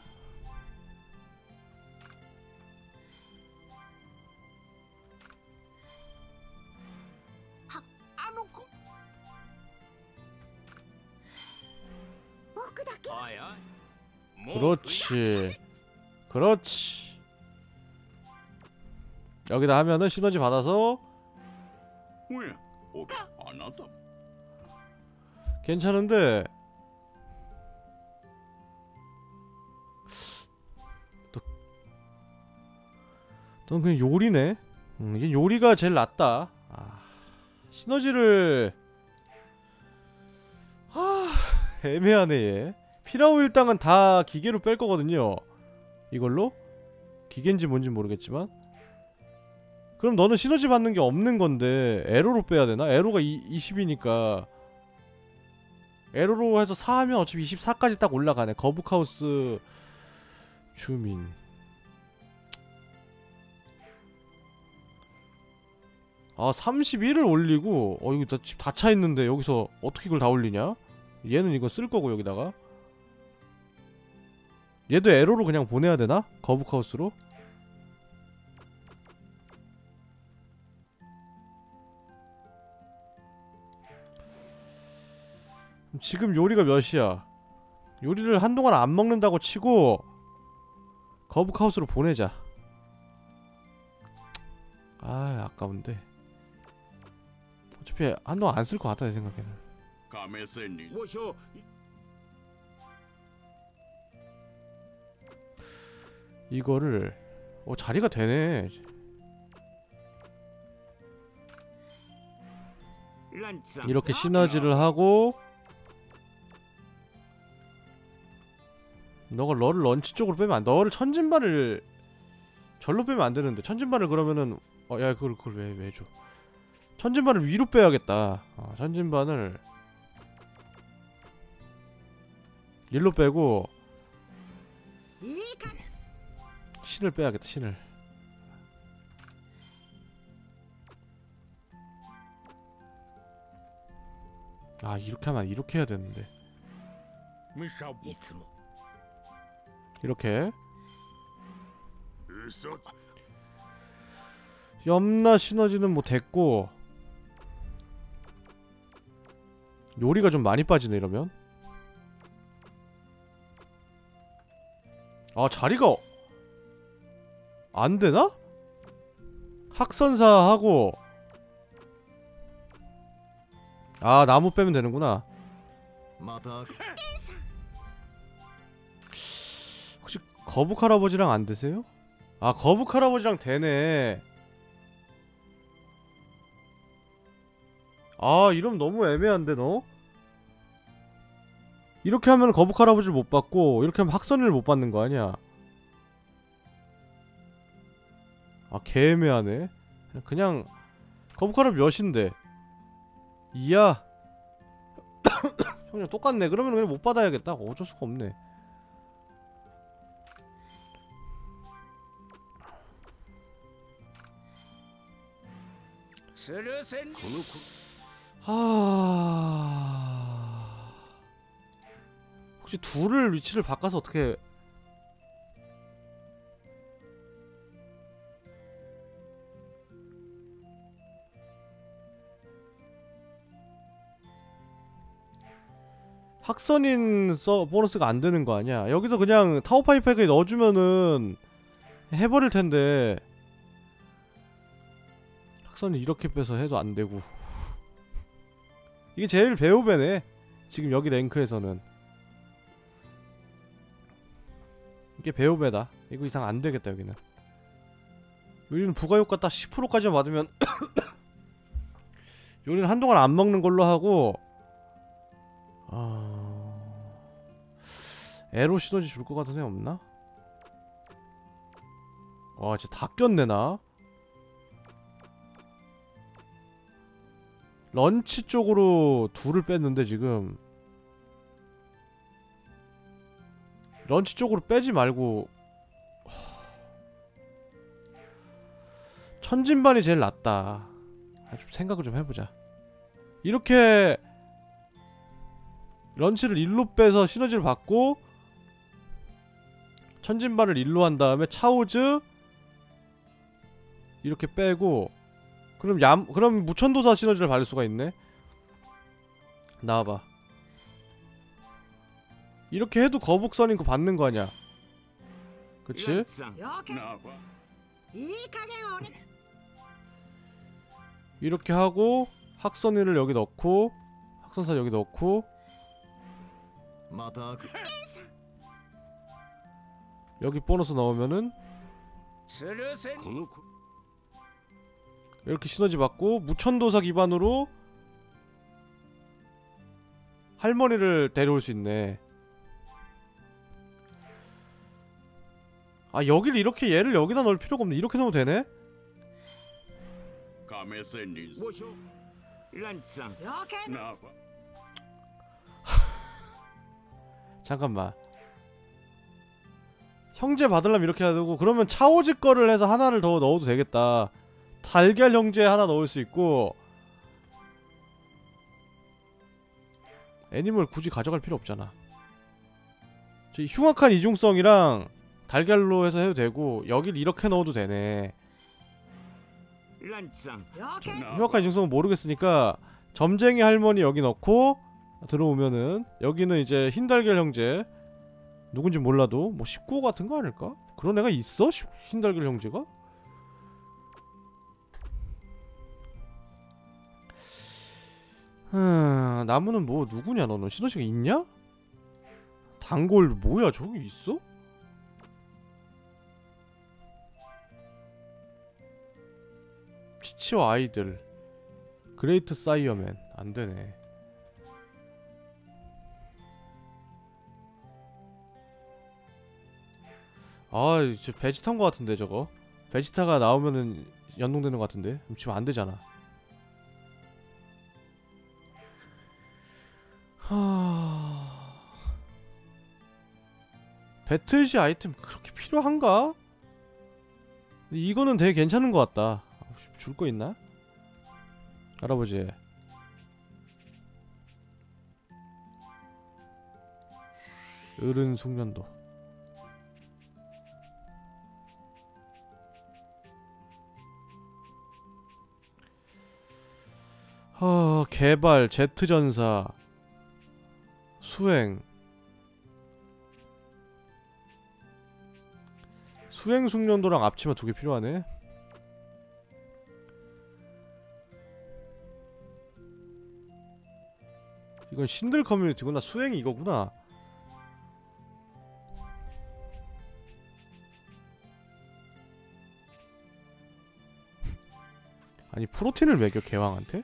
그렇지. 그렇지. 여기다 하면은 시너지 받아서 뭐야? 오케이. 안 왔다. 괜찮은데 넌 그냥 요리네. 이게 요리가 제일 낫다. 시너지를 애매하네 얘. 피라오 일당은 다 기계로 뺄 거거든요. 이걸로? 기계인지 뭔지 모르겠지만. 그럼 너는 시너지 받는 게 없는 건데 에로로 빼야 되나? 에로가 20이니까 에로로 해서 4 하면 어차피 24까지 딱 올라가네. 거북하우스 주민. 아 31을 올리고 이거 집 다 차 있는데 여기서 어떻게 이걸 다 올리냐? 얘는 이거 쓸 거고 여기다가 얘도 에로로 그냥 보내야 되나? 거북하우스로? 지금 요리가 몇이야? 요리를 한동안 안 먹는다고 치고 거북하우스로 보내자. 아까운데 어차피 한동안 안 쓸 것 같다 내 생각에는. 가메세니. 워쇼 이거를 자리가 되네. 란짱. 이렇게 시너지를 하고 너가 너를 런치 쪽으로 빼면 안 돼. 너를 천진반을 절로 빼면 안 되는데 천진반을 그러면은 야 그걸 왜 줘? 천진반을 위로 빼야겠다. 천진반을 일로 빼고 신을 빼야겠다. 신을. 이렇게 하면 이렇게 해야 되는데. 이츠모 이렇게 염라 시너지는 뭐 됐고 요리가 좀 많이 빠지네 이러면. 자리가 안 되나? 학선사하고 나무 빼면 되는구나. 혹시 거북 할아버지랑 안 되세요? 거북 할아버지랑 되네. 이러면 너무 애매한데 너? 이렇게 하면 거북 할아버지를 못 받고 이렇게 하면 학선이를 못 받는 거 아니야? 개 애매하네. 그냥 거북 할아버지 몇인데? 2야? 형이랑 똑같네. 그러면 그냥 못 받아야겠다. 어쩔 수가 없네. 스르센 혹시 둘을 위치를 바꿔서 어떻게 학선인 보너스가 안 되는 거 아니야? 여기서 그냥 타워파이팩에 넣어주면은 해버릴 텐데 학선이 이렇게 빼서 해도 안 되고. 이게 제일 배우배네 지금 여기 랭크에서는. 이게 배우배다. 이거 이상 안 되겠다 여기는. 여기는 부가효과 딱 10%까지만 받으면 여기는 한동안 안 먹는 걸로 하고. 에로 시너지 줄 것 같은 애 없나? 진짜 다 꼈네 나. 런치 쪽으로 둘을 뺐는데 지금 런치 쪽으로 빼지 말고 천진반이 제일 낫다. 좀 생각을 좀 해보자. 이렇게 런치를 일로 빼서 시너지를 받고 천진반을 일로 한 다음에 차오즈 이렇게 빼고 그럼 무천도사 시너지를 받을 수가 있네. 나와봐. 이렇게 해도 거북선인 거 받는 거 아니야. 그치? ランチさん了解 나와. いい加減おね 이렇게 하고 학선이를 여기 넣고 학선사 여기 넣고 また悪 여기 보너스 넣으면은 スルーせこの子 이렇게 시너지 받고 무천도사 기반으로 할머니를 데려올 수 있네. 아 여기를 이렇게 얘를 여기다 넣을 필요가 없네. 이렇게 넣으면 되네? 亀仙人さんごしょランチさん了解ナワ 잠깐만. 형제 받으려면 이렇게 해야 되고 그러면 차오지 거를 해서 하나를 더 넣어도 되겠다. 달걀 형제 하나 넣을 수 있고 애니멀 굳이 가져갈 필요 없잖아. 저 흉악한 이중성이랑 달걀로 해서 해도 되고 여길 이렇게 넣어도 되네. ランチさん了解 흉악한 이중성은 모르겠으니까 점쟁이 할머니 여기 넣고 들어오면은 여기는 이제 흰달걀 형제 누군지 몰라도 뭐 19호 같은 거 아닐까? 그런 애가 있어? 흰달걀 형제가? 나무는 뭐 누구냐 너는? 시너지가 있냐? 단골 뭐야 저기 있어? 치치와 아이들 그레이트 사이어맨 안되네. 아, 저 베지타인 것 같은데 저거. 베지타가 나오면은 연동되는 것 같은데. 지금 안 되잖아. 배틀시 아이템 그렇게 필요한가? 이거는 되게 괜찮은 것 같다. 줄 거 있나? 알아보지. 어른 숙련도. 개발, 제트전사, 수행. 수행 숙련도랑 앞치마 2개 필요하네. 이건 신들 커뮤니티구나. 수행이 이거구나. 아니 프로틴을 먹여 개왕한테?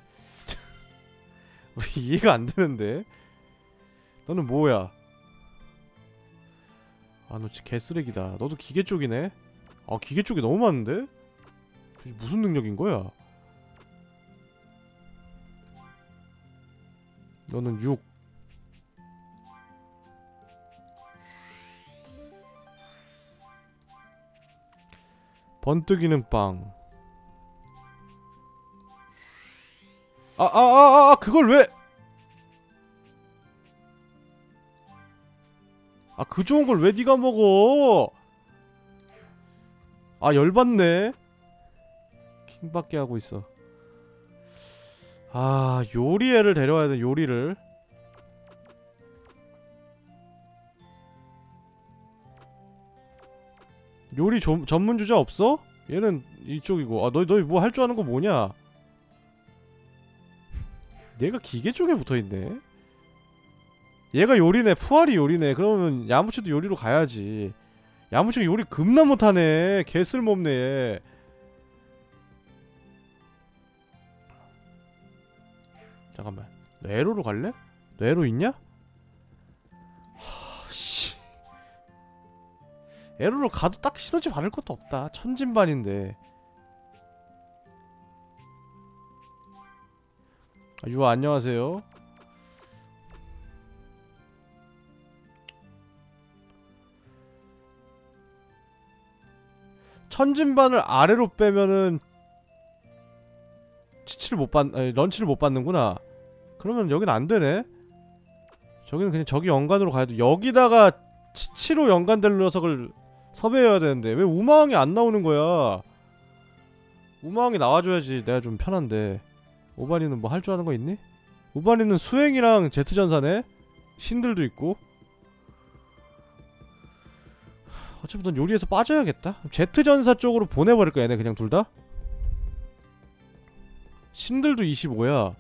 이해가 안 되는데. 너는 뭐야? 아 너 진짜 개쓰레기다. 너도 기계 쪽이네. 아 기계 쪽이 너무 많은데? 무슨 능력인 거야? 너는 6. 번뜩이는 빵. 그걸 왜? 그 좋은 걸 왜 네가 먹어? 열받네. 킹받게 하고 있어. 요리애를 데려와야 돼. 요리를. 요리 전문 주자 없어? 얘는 이쪽이고. 너희 뭐 할 줄 아는 거 뭐냐? 얘가 기계 쪽에 붙어있네. 얘가 요리네. 푸알이 요리네. 그러면 야무치도 요리로 가야지. 야무치가 요리 겁나 못하네. 개쓸모없네 얘. 잠깐만. 너 에로로 갈래? 너 에로 있냐? 씨. 에로로 가도 딱 시너지 받을 것도 없다. 천진반인데. 유아 안녕하세요. 천진반을 아래로 빼면은 런치를 못 받는구나. 그러면 여긴 안 되네. 저기는 그냥 저기 연간으로 가야 돼. 여기다가 치치로 연간될 녀석을 섭외해야 되는데 왜 우마왕이 안 나오는 거야? 우마왕이 나와줘야지 내가 좀 편한데. 오바니는 뭐 할 줄 아는 거 있니? 오바니는 수행이랑 제트전사네? 신들도 있고. 어차피 넌 요리에서 빠져야겠다. Z전사 쪽으로 보내버릴 거야 얘네 그냥 둘 다. 신들도 25야.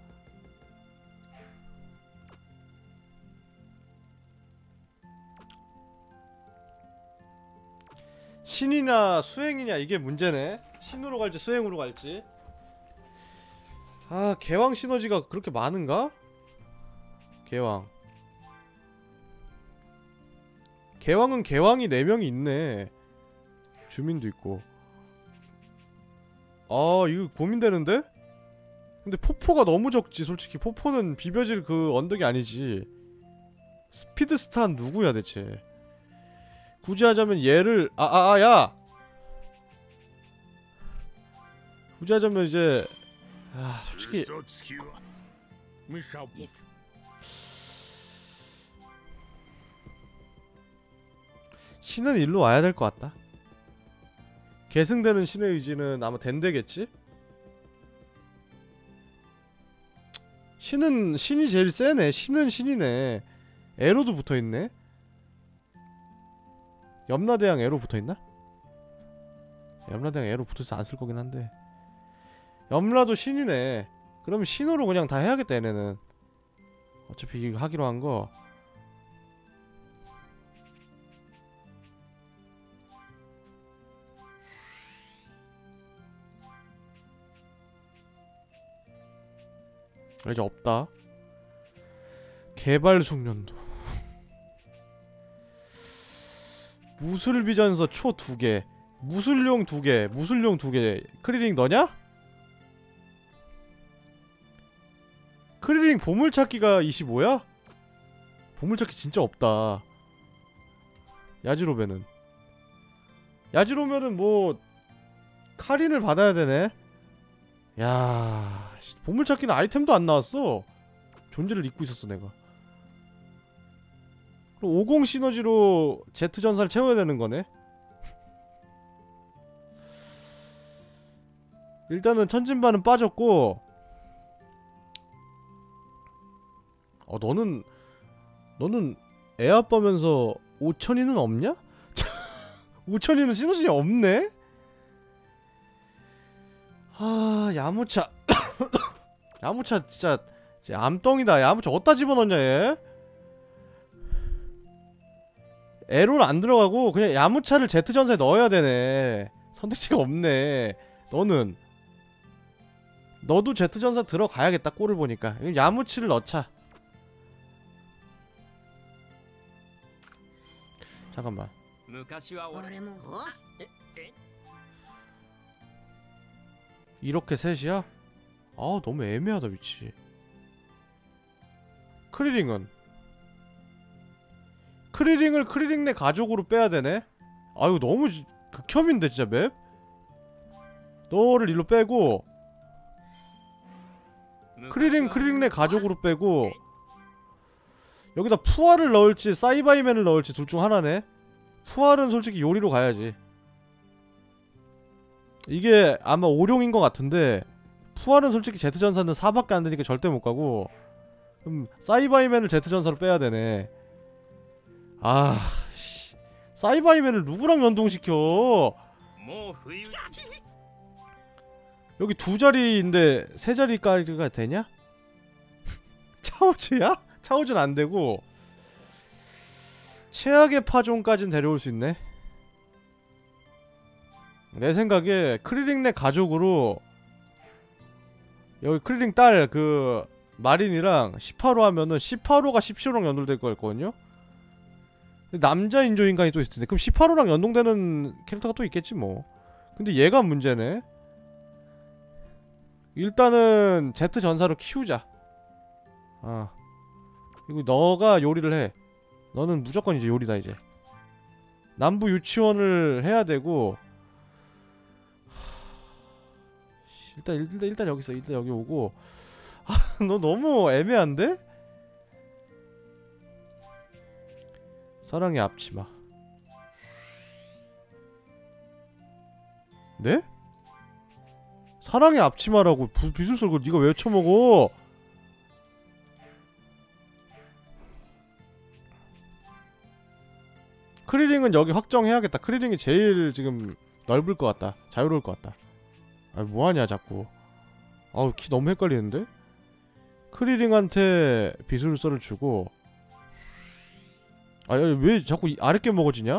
신이나 수행이냐 이게 문제네. 신으로 갈지 수행으로 갈지. 아 개왕 시너지가 그렇게 많은가? 개왕 개왕은 개왕이 4명이 있네. 주민도 있고. 아 이거 고민되는데? 근데 포포가 너무 적지. 솔직히 포포는 비벼질 그 언덕이 아니지. 스피드스타는 누구야 대체. 굳이 하자면 얘를 야! 굳이 하자면 이제 솔직히 신은 일로 와야 될 것 같다. 계승되는 신의 의지는 아마 덴데겠지? 신이 제일 세네. 신은 신이네. 에로도 붙어있네. 염라대왕 에로 붙어있나? 염라대왕 에로 붙어있어 안 쓸 거긴 한데. 염라도 신이네. 그러면 신으로 그냥 다 해야겠다 얘네는. 어차피 이거 하기로 한 거. 이제 없다. 개발 숙련도. 무술비전서 초 2개. 무술용 2개. 무술용 2개. 크리링 너냐? 크리링 보물찾기가 25야? 보물찾기 진짜 없다. 야지로베는. 야지로면은 뭐 카린을 받아야 되네. 야, 보물찾기는 아이템도 안 나왔어. 존재를 잊고 있었어 내가. 그럼 50 시너지로 Z전사를 채워야 되는 거네. 일단은 천진반은 빠졌고. 너는 애 아빠면서 5천이는 없냐? 5천이는 시너지 없네? 아 야무차. 야무차 진짜 암덩이다. 야무차 어디다 집어넣냐 얘? 에로를 안 들어가고 그냥 야무차를 Z전사에 넣어야 되네. 선택지가 없네. 너도 Z전사 들어가야겠다. 꼴을 보니까 야무치를 넣자. 잠깐만. 이렇게 셋이야? 아 너무 애매하다 위치. 크리링을 크리링 내 가족으로 빼야되네. 아유 너무 극혐인데 진짜 맵? 너를 일로 빼고 크리링 내 가족으로 빼고 여기다 푸알을 넣을지 사이바이맨을 넣을지 둘 중 하나네. 푸알은 솔직히 요리로 가야지. 이게 아마 오룡인 것 같은데 푸알은 솔직히 Z전사는 4밖에 안 되니까 절대 못 가고. 그럼 사이바이맨을 Z전사로 빼야 되네. 아, 씨. 사이바이맨을 누구랑 연동시켜? 여기 2자리인데 3자리까지가 되냐? 차오즈야? 차오즈는 안 되고 최악의 파종까진 데려올 수 있네. 내 생각에 크리링 내 가족으로 여기 크리링 딸 그 마린이랑 18호 하면은 18호가 17호랑 연동될 거였거든요? 남자 인조인간이 또 있을 텐데 그럼 18호랑 연동되는 캐릭터가 또 있겠지 뭐. 근데 얘가 문제네. 일단은 Z전사로 키우자. 이거 너가 요리를 해. 너는 무조건 이제 요리다 이제. 남부 유치원을 해야 되고. 일단 여기 있어. 일단 여기 오고. 너 너무 애매한데? 사랑의 앞치마. 네? 사랑의 앞치마라고 비술술 그걸 네가 왜 쳐먹어? 크리링은 여기 확정해야겠다. 크리링이 제일 지금 넓을 것 같다. 자유로울 것 같다. 아 뭐하냐 자꾸. 아우 키 너무 헷갈리는데? 크리링한테 비술서를 주고. 아 왜 자꾸 아랫게 먹어지냐?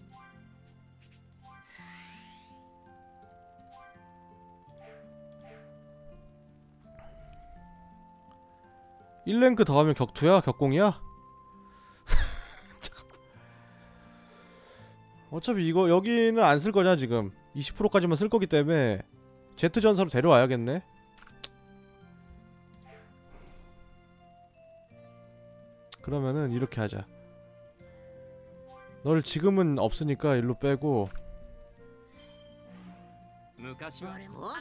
(1랭크) 더 하면 격투야? 격공이야? 어차피 이거 여기는 안 쓸 거냐 지금 20%까지만 쓸 거기 때문에 Z 전사로 데려와야겠네. 그러면은 이렇게 하자. 널 지금은 없으니까 일로 빼고 昔は俺も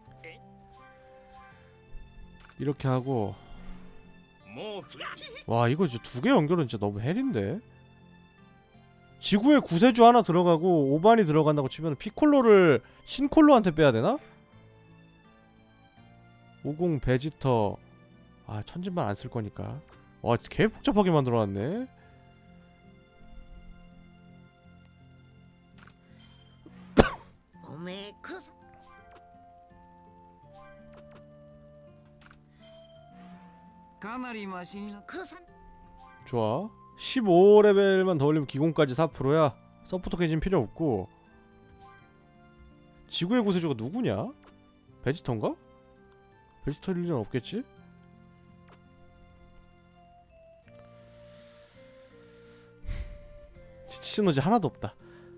이렇게 하고. もう 와 이거 진짜 두 개 연결은 진짜 너무 헬인데. 지구에 구세주 하나 들어가고 오반이 들어간다고 치면 피콜로를 신콜로한테 빼야 되나? 50 베지터. 아 천진만 안 쓸 거니까. 와 개 복잡하게 만들어놨네. 오메 크로스 かなりマシになっ 크로스 좋아. 15레벨만 더 올리면 기공까지 4%야. 서포터 캐진 필요 없고. 지구의 구세주가 누구냐? 베지터인가? 베지터일 리는 없겠지? 치치 시너지 하나도 없다.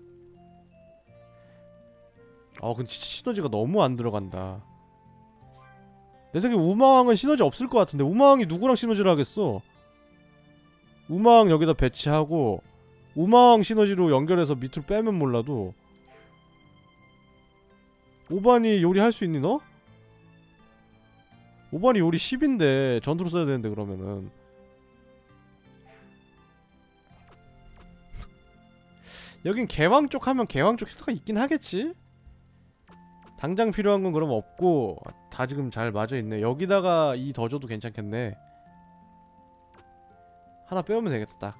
근데 치치 시너지가 너무 안 들어간다. 내 생각에 우마왕은 시너지 없을 것 같은데 우마왕이 누구랑 시너지를 하겠어? 우마왕 여기다 배치하고 우마왕 시너지로 연결해서 밑으로 빼면 몰라도. 오반이 요리 할 수 있니 너? 오반이 요리 10인데 전투로 써야 되는데 그러면은 여긴 개왕 쪽 하면 개왕 쪽 힐터가 있긴 하겠지? 당장 필요한 건 그럼 없고 다 지금 잘 맞아있네. 여기다가 이 더 줘도 괜찮겠네. 하나 빼오면 되겠다 딱.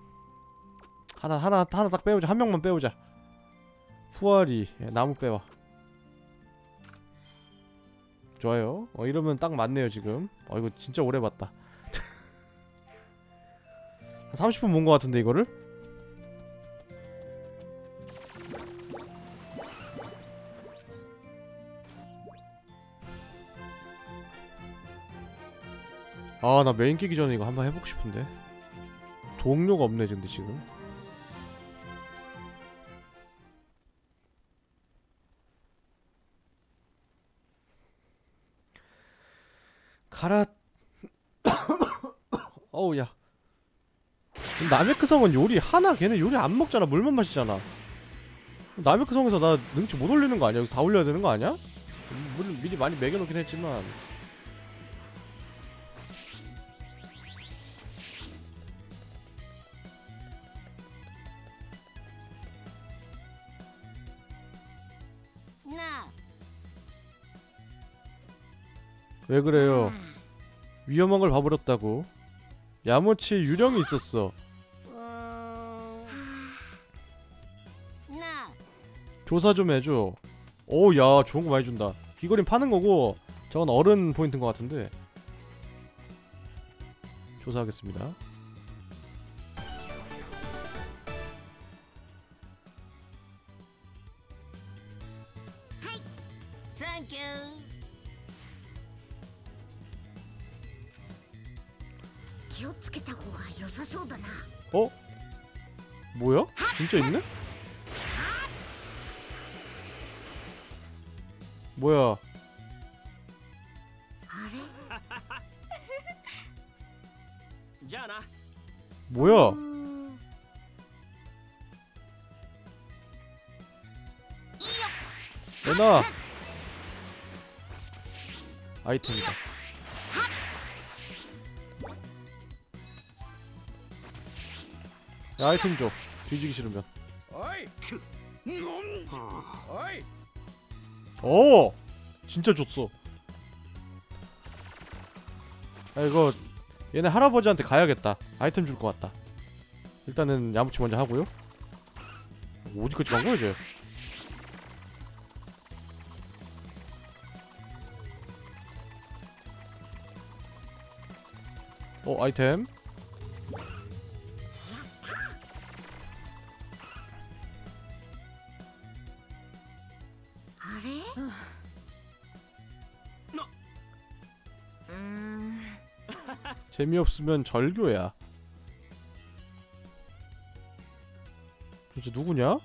하나 딱 빼오자. 한 명만 빼오자. 후아리 나무 빼와. 좋아요. 이러면 딱 맞네요 지금. 이거 진짜 오래 봤다. 한 30분 본 것 같은데 이거를? 나 메인 끼기 전에 이거 한번 해보고 싶은데. 동료가 없네 근데 지금. 가라. 어우 야. 나메크성은 요리 하나. 걔네 요리 안 먹잖아. 물만 마시잖아. 나메크성에서 나 능치 못 올리는 거 아니야? 여기서 다 올려야 되는 거 아니야? 물론 미리 많이 매겨놓긴 했지만. 나 왜 그래요? 위험한 걸 봐버렸다고. 야모치 유령이 있었어. 나 조사 좀 해줘. 야 좋은 거 많이 준다. 귀걸이 파는 거고 저건 어른 포인트인 것 같은데. 조사하겠습니다. 땡큐気をつけた方が良さそうだな 뭐야? 진짜 있네? 뭐야? あれじゃあな 뭐야? 내놔. 아이템이다. 야, 아이템 줘. 뒤지기 싫으면. おいおい 진짜 줬어. 이거 얘네 할아버지한테 가야겠다. 아이템 줄 것 같다. 일단은 야무치 먼저 하고요. 어디까지 간 거야 이제? 아이템. 아래? 재미없으면 절교야. 도대체 누구냐?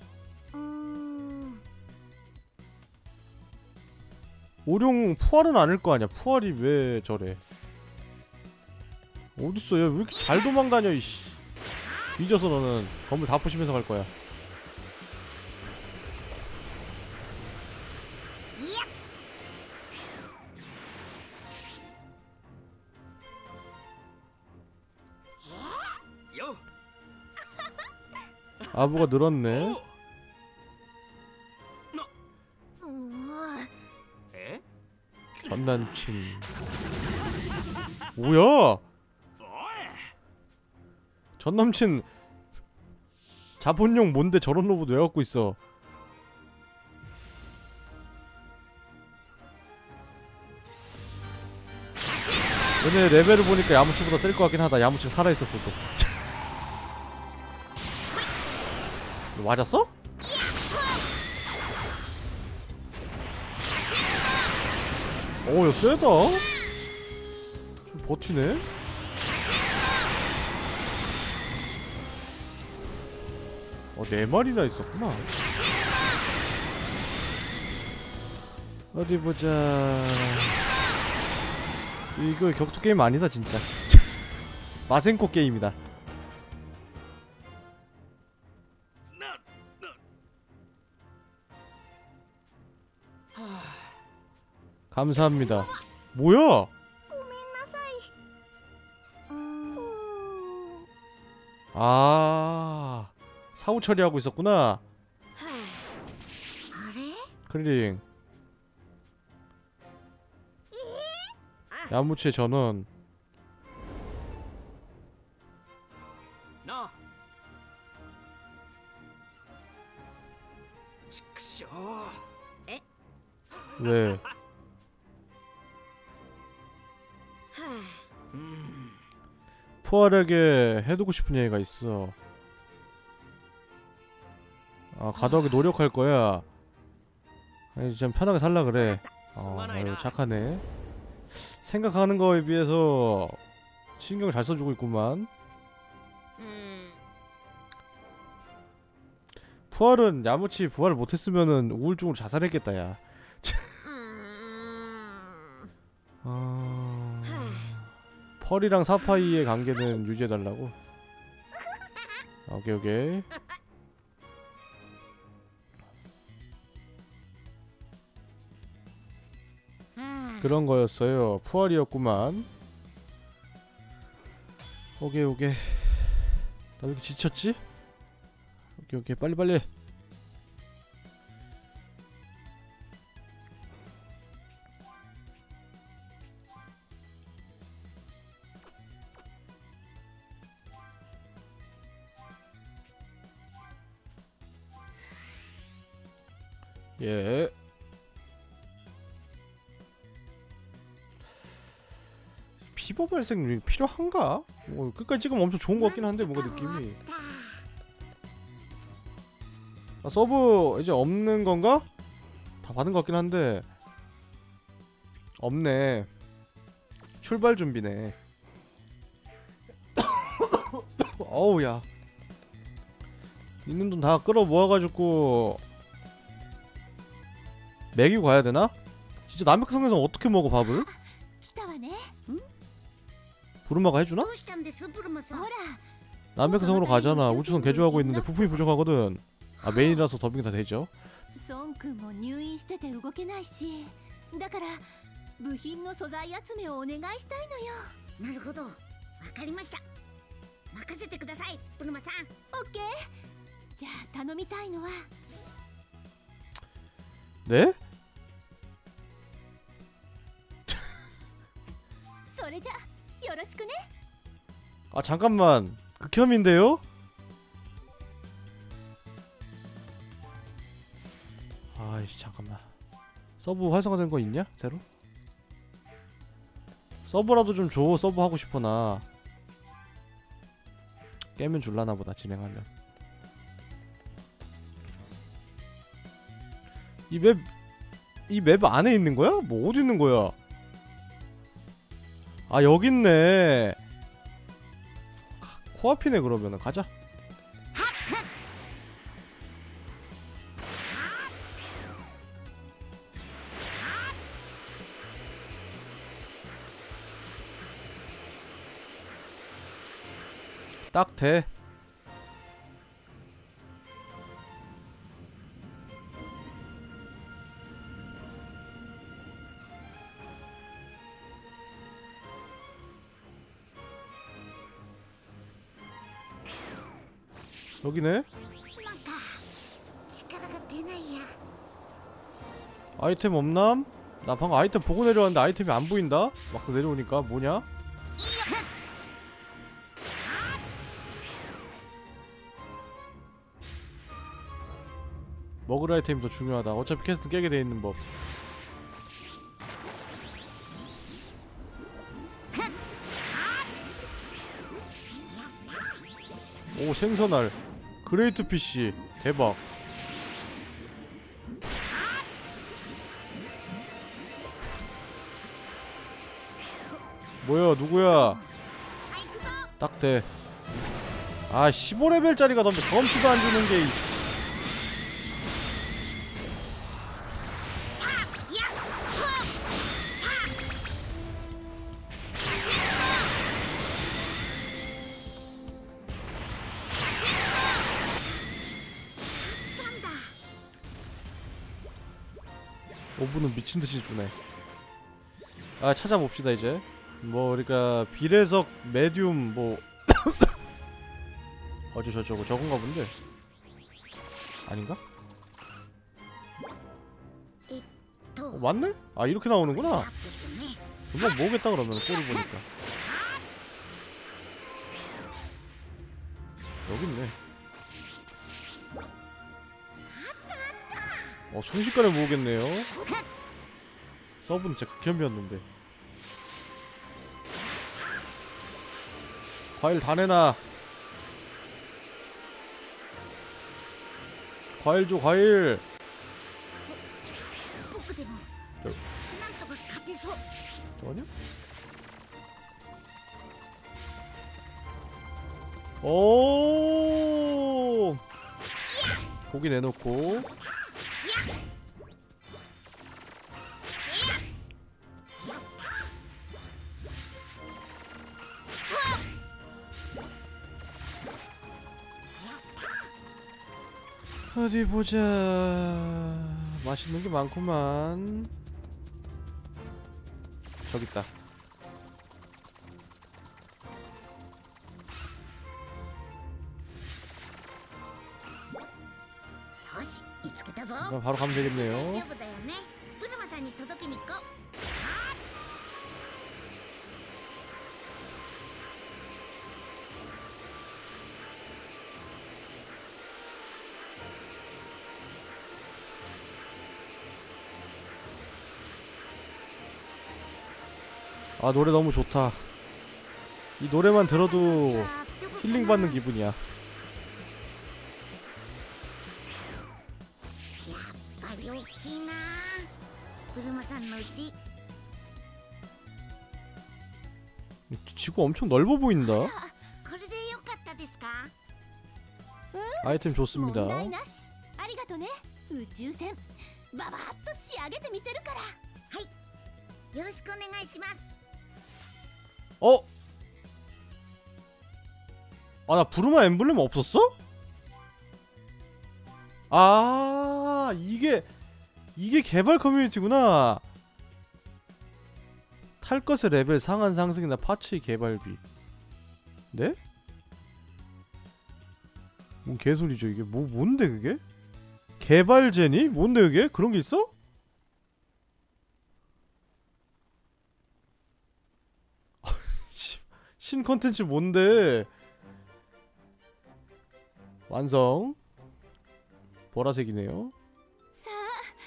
오룡 푸알은 아닐 거 아니야. 푸알이 왜 저래? 어딨어? 얘 왜 이렇게 잘 도망다녀 이씨. 뒤져서 너는 건물 다 부시면서 갈 거야. 요. 아부가 늘었네. 에? 전남친. 뭐야? 전남친 자본용 뭔데 저런 로봇 왜 갖고 있어? 얘네 레벨을 보니까 야무치보다 셀 것 같긴 하다. 야무치가 살아있었어 또. 너 맞았어? 야 세다. 좀 버티네. 네 마리나 있었구나. 어디 보자. 이거 격투 게임 아니다 진짜. 마센코 게임이다. 감사합니다. 뭐야? 아, 사후 처리하고 있었구나. 아래? 클링. 야무치의 전원. 나. 직쇼. 왜? 푸알에게 해두고 싶은 얘기가 있어. 아, 가덕이 노력할 거야. 아니, 좀 편하게 살라 그래. 아유, 착하네. 생각하는 거에 비해서 신경을 잘 써주고 있구만. 푸알은 야무치 부활을 못했으면은 우울증으로 자살했겠다 야. 펄이랑 사파이의 관계는 유지해달라고? 오케이 오케이. 그런 거였어요. 푸알이었구만. 오케이 오케이. 나 왜 이렇게 지쳤지? 오케이 오케이 빨리빨리. 예. 피버 발생 필요한가? 끝까지 찍으면 엄청 좋은 것 같긴 한데 뭔가 느낌이. 아, 서브 이제 없는 건가? 다 받은 것 같긴 한데 없네. 출발 준비네. 어우야. 있는 돈 다 끌어 모아가지고 먹이고 가야 되나? 진짜 남백성에서 어떻게 먹어 밥을? 부르마가 해주나? 남백성으로 가잖아. 우주선 개조하고 있는데 부품이 부족하거든. 아 메인이라서 더빙이 다 되죠. 孫君も入院してて動けないし、だから部品の素材集めをお願いしたいのよ。 なるほど、わかりました。任せてください、ブルマさん。 オッケー。じゃあ頼みたいのは。 네? それじゃよろしくね。 아 잠깐만 극혐인데요? 아이씨 잠깐만. 서브 활성화된 거 있냐? 새로? 서브라도 좀 줘. 서브 하고 싶어 나. 깨면 줄라나 보다 진행하면. 이 맵 안에 있는 거야? 뭐 어디 있는 거야? 아 여기 있네. 코앞이네. 그러면은 가자. 딱 돼. 여기네. なんか力が出ないや。 아이템 없남? 나 방금 아이템 보고 내려왔는데 아이템이 안 보인다? 막상 내려오니까 뭐냐? 먹을 아이템이 더 중요하다. 어차피 퀘스트 깨게 돼 있는 법. 오 생선알 그레이트 피쉬 대박. 뭐야 누구야? 딱 돼. 아 15레벨짜리가 던데 경험치도 안 주는 게. 오브는 미친듯이 주네. 아 찾아봅시다 이제. 뭐 그러니까 비례석 메디움 뭐 어쩌저쩌고 저건가 본데. 아닌가? 맞네? 아 이렇게 나오는구나. 금방 모으겠다 그러면 꼴을 보니까. 여기 있네. 순식간에 모으겠네요. 서브는 진짜 극혐이었는데. 과일 다 내놔. 과일 줘 과일. 저거냐? 오 고기 내놓고. 어디 보자. 맛있는 게 많구만. 저기 있다. 그럼 바로 가면 되겠네요. 아 노래 너무 좋다. 이 노래만 들어도 힐링 받는 기분이야. 지구 엄청 넓어 보인다. 아이템 좋습니다. 問題なし。ありがとね。宇宙船ババッと仕上げてみせるから。 よろしくお願いします。 어? 아 나 부르마 엠블렘 없었어? 아 이게 개발 커뮤니티구나. 탈 것의 레벨 상한 상승이나 파츠의 개발비. 네? 뭔 개소리죠 이게. 뭔데 그게? 개발제니? 뭔데 그게? 그런 게 있어? 신 컨텐츠 뭔데? 완성. 보라색이네요. さあ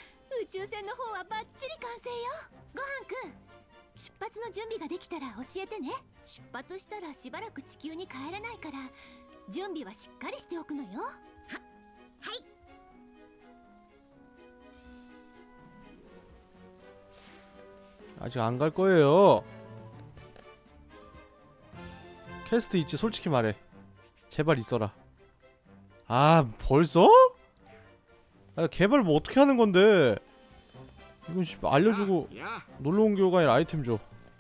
宙船の方はバッチリ完成よ。ごはんくん、出発の準備ができたら教えてね。出発したらしばらく地球に帰れないから準備はしっかりしておくのよ。 はい。 아직 안 갈 거예요. 퀘스트 있지, 솔직히 말해. 제발 있어라. 아, 벌써? 아, 개발 뭐 어떻게 하는 건데? 이건 씨 알려주고 야, 놀러 온 교가 아니라 아이템 줘.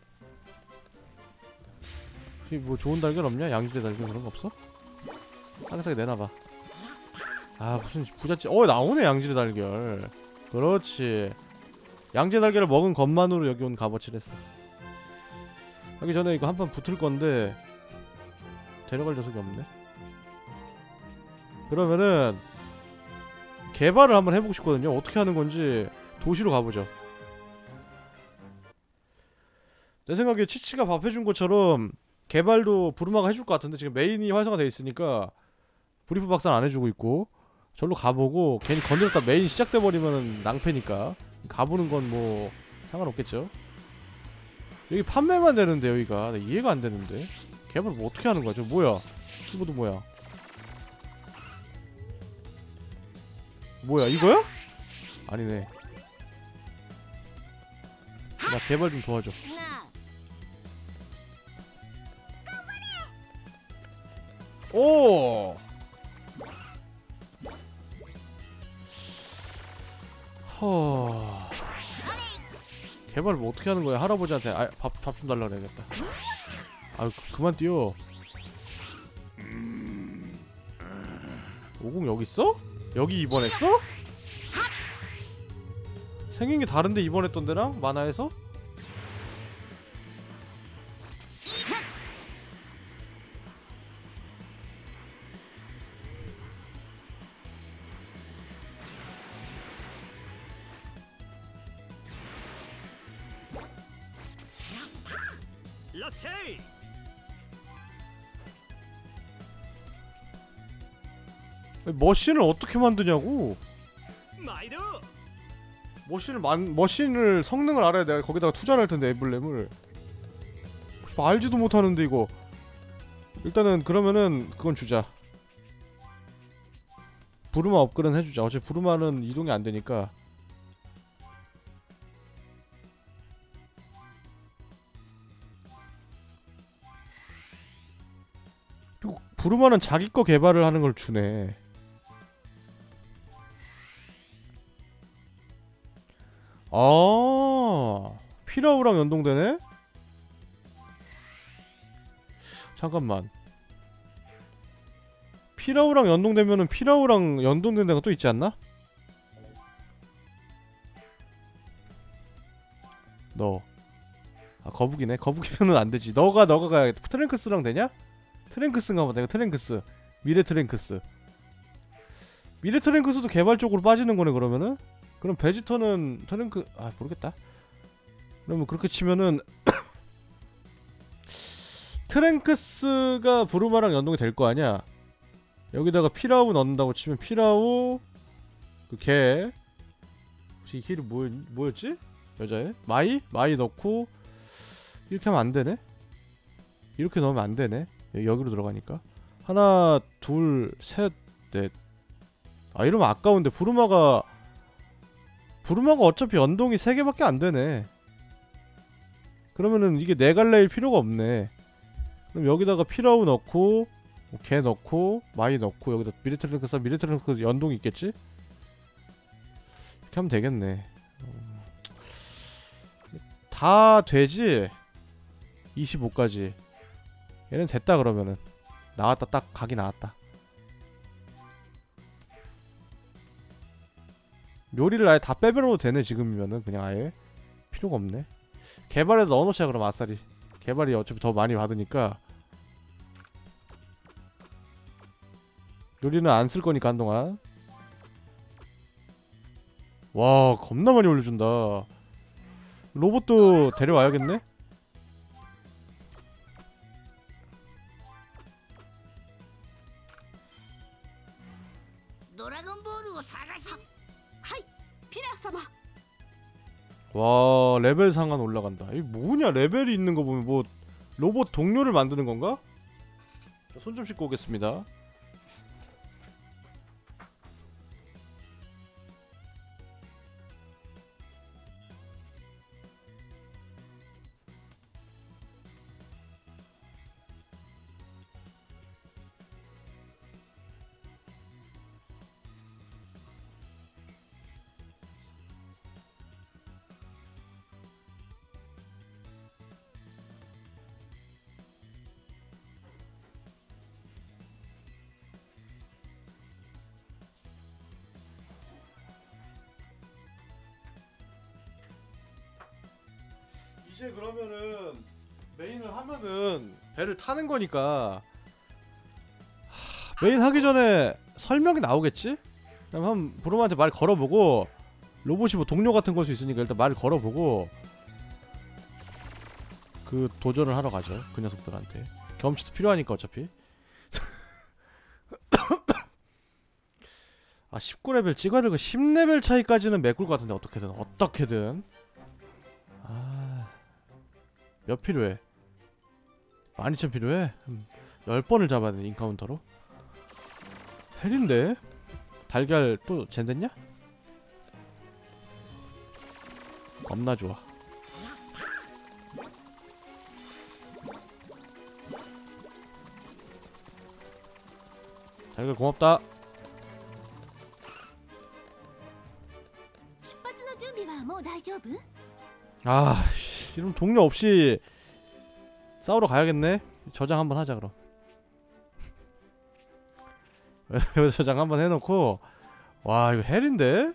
혹시 뭐 좋은 달걀 없냐? 양지대 달걀 그런 거 없어? 싸게 내놔봐. 아, 무슨 부잣집. 나오네, 양지대 달걀. 그렇지. 양지대 달걀을 먹은 것만으로 여기 온 값어치를 했어. 하기 전에 이거 한 판 붙을 건데 데려갈 녀석이 없네. 그러면은 개발을 한번 해보고 싶거든요. 어떻게 하는 건지. 도시로 가보죠. 내 생각에 치치가 밥 해준 것처럼 개발도 부르마가 해줄 것 같은데 지금 메인이 활성화되어 있으니까 브리프 박사는 안 해주고 있고 절로 가보고 괜히 건드렸다 메인 시작돼버리면 낭패니까 가보는 건 뭐 상관없겠죠. 여기 판매만 되는데 여기가 나 이해가 안 되는데 개발 뭐 어떻게 하는 거야? 저 뭐야? 키보드 뭐야? 뭐야 이거야? 아니네. 나 개발 좀 도와줘. 오! 허... 개발 뭐 어떻게 하는 거야? 할아버지한테 밥 좀 달라 그래야겠다. 아유 그만 뛰어. 50 여기 있어? 여기 입원했어? 생긴 게 다른데 입원했던 데랑 만화에서? 라세이. 머신을 어떻게 만드냐고. 마이루. 머신을 성능을 알아야 내가 거기다가 투자를 할 텐데 엠블렘을 알지도 못하는데 이거. 일단은 그러면은 그건 주자. 부르마 업그레이드는 해주자. 어차피 부르마는 이동이 안 되니까. 그리고 부르마는 자기 거 개발을 하는 걸 주네. 아, 피라우랑 연동되네? 잠깐만. 피라우랑 연동되면은 피라우랑 연동된 데가 또 있지 않나? 너. 아, 거북이네. 거북이면은 안 되지. 너가 가야겠다. 트랭크스랑 되냐? 트랭크스인가 보다. 이거 트랭크스. 미래 트랭크스. 미래 트랭크스도 개발 쪽으로 빠지는 거네, 그러면은? 그럼 베지터는 트랭크... 아, 모르겠다. 그러면 그렇게 치면은 트랭크스가 부르마랑 연동이 될 거 아니야? 여기다가 피라우 넣는다고 치면 피라우 그 개 혹시 이 길이 뭐였지? 여자애? 마이 넣고 이렇게 하면 안 되네? 이렇게 넣으면 안 되네. 여기로 들어가니까 하나 둘 셋 넷. 아 이러면 아까운데 부르마가 어차피 연동이 3개밖에 안 되네. 그러면은 이게 4갈래일 필요가 없네. 그럼 여기다가 피라우 넣고 개 넣고 마이 넣고 여기다 미리트랭크스 연동이 있겠지? 이렇게 하면 되겠네. 다 되지? 25까지 얘는 됐다. 그러면은 나왔다. 딱 각이 나왔다. 요리를 아예 다 빼버려도 되네. 지금이면은 그냥 아예 필요가 없네. 개발에서 넣어놓자. 그럼 아싸리 개발이 어차피 더 많이 받으니까 요리는 안 쓸 거니까 한동안. 와 겁나 많이 올려준다. 로봇도 데려와야겠네? 드래곤볼을 探しはい、ピラー様。 와, 레벨 상한 올라간다. 이게 뭐냐, 레벨이 있는 거 보면 뭐 로봇 동료를 만드는 건가? 손 좀 씻고 오겠습니다. 이제 그러면은 메인을 하면은 배를 타는 거니까 메인 하기 전에 설명이 나오겠지? 그럼 한번 브롬한테 말 걸어보고 로봇이 뭐 동료 같은 걸 수 있으니까 일단 말을 걸어보고 그 도전을 하러 가죠. 그 녀석들한테 경험치도 필요하니까 어차피. 아 19레벨 찍어야 되고 10레벨 차이까지는 메꿀 것 같은데 어떻게든 아... 몇 필요해? 12,000 필요해? 10번을 잡아야 되네 인카운터로? 헬인데? 달걀 또 젠됐냐? 겁나 좋아. 달걀 고맙다. 出発の準備はもう大丈夫？ 아, 이런 동료 없이 싸우러 가야겠네. 저장 한번 하자 그럼. 여기서 저장 한번 해놓고. 와 이거 헬인데?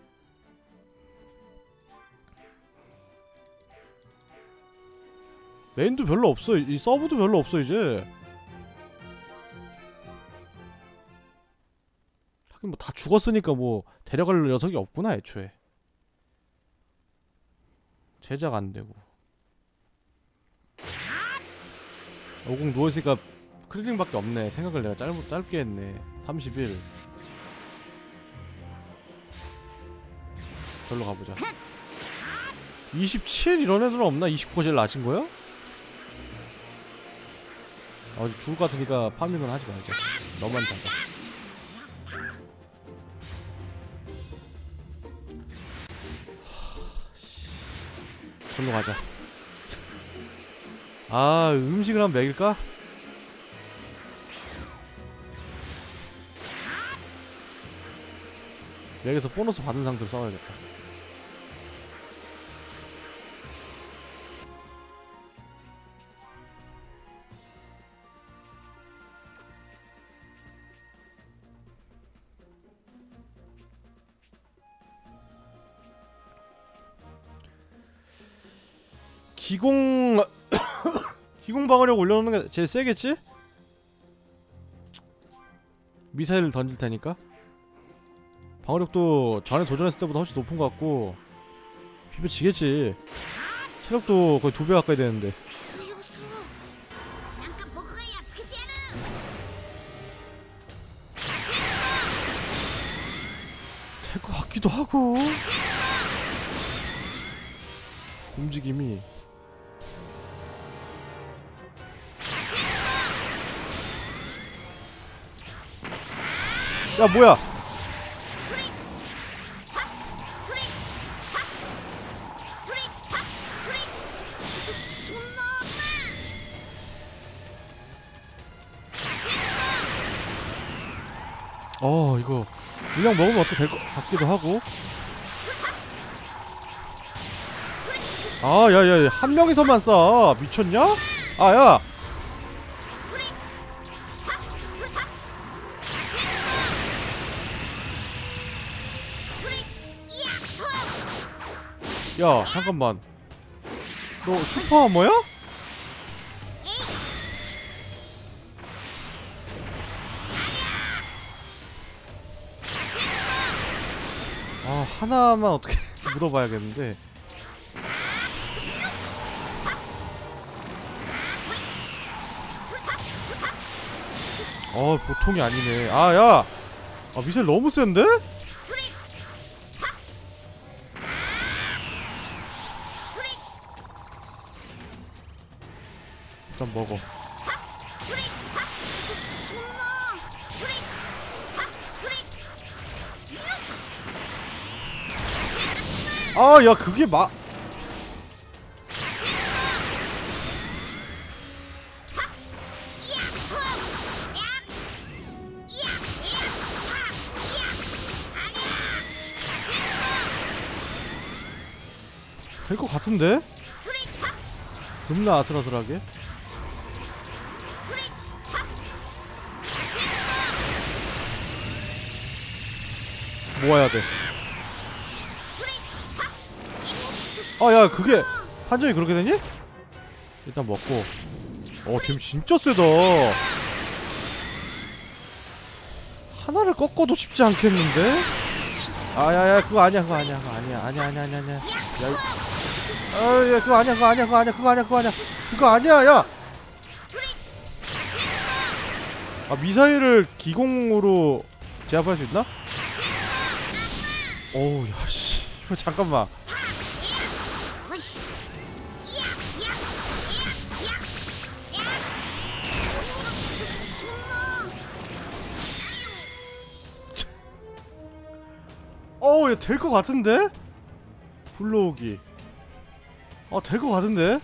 메인도 별로 없어. 이 서브도 별로 없어 이제. 하긴 뭐 다 죽었으니까 뭐 데려갈 녀석이 없구나 애초에. 제작 안되고 50 누워있으니까 클릭밖에 없네. 생각을 내가 짧게 했네. 31 절로 가보자. 27 이런 애들은 없나? 29가 제일 낮은 거야? 아 죽을 것 같으니까 파밍은 하지 말자. 너만 잡아. 절로 가자. 아 음식을 한번 먹일까? 여기서 보너스 받은 상태로 싸워야겠다. 기공 기공 방어력 올려놓는 게 제일 세겠지? 미사일을 던질 테니까 방어력도 전에 도전했을 때보다 훨씬 높은 것 같고 비벼지겠지. 체력도 거의 2배 가까이 되는데. 強そうなんか僕がやっつけてやる 될 것 같기도 하고 움직임이. 야 뭐야? 이거 물량 먹으면 어떻게 될 것 같기도 하고. 아 야야 한 명이서만 쏴 미쳤냐? 아 야 야 잠깐만 너 슈퍼하머야? 아 하나만 어떻게 물어봐야겠는데. 보통이 아니네. 아 야! 아 미사일 너무 센데? 일단 먹어. 아, 야, 그게 될 것 같은데? 겁나 아슬아슬하게. 모아야 돼. 아, 야, 그게 판정이 그렇게 되니? 일단 먹고. 댐 진짜 세다. 하나를 꺾어도 쉽지 않겠는데? 아, 야, 그거 아니야, 그거 아니야, 그거 아니야, 아니야. 야, 야, 그거 아니야, 그거 아니야, 그거 아니야, 그거 아니야, 그거 아니야, 그거 아니야, 야. 아, 미사일을 기공으로 제압할 수 있나? 어우, 야, 씨, 잠깐만. 어우, 야, 될 것 같은데? 불러오기. 될 것 같은데?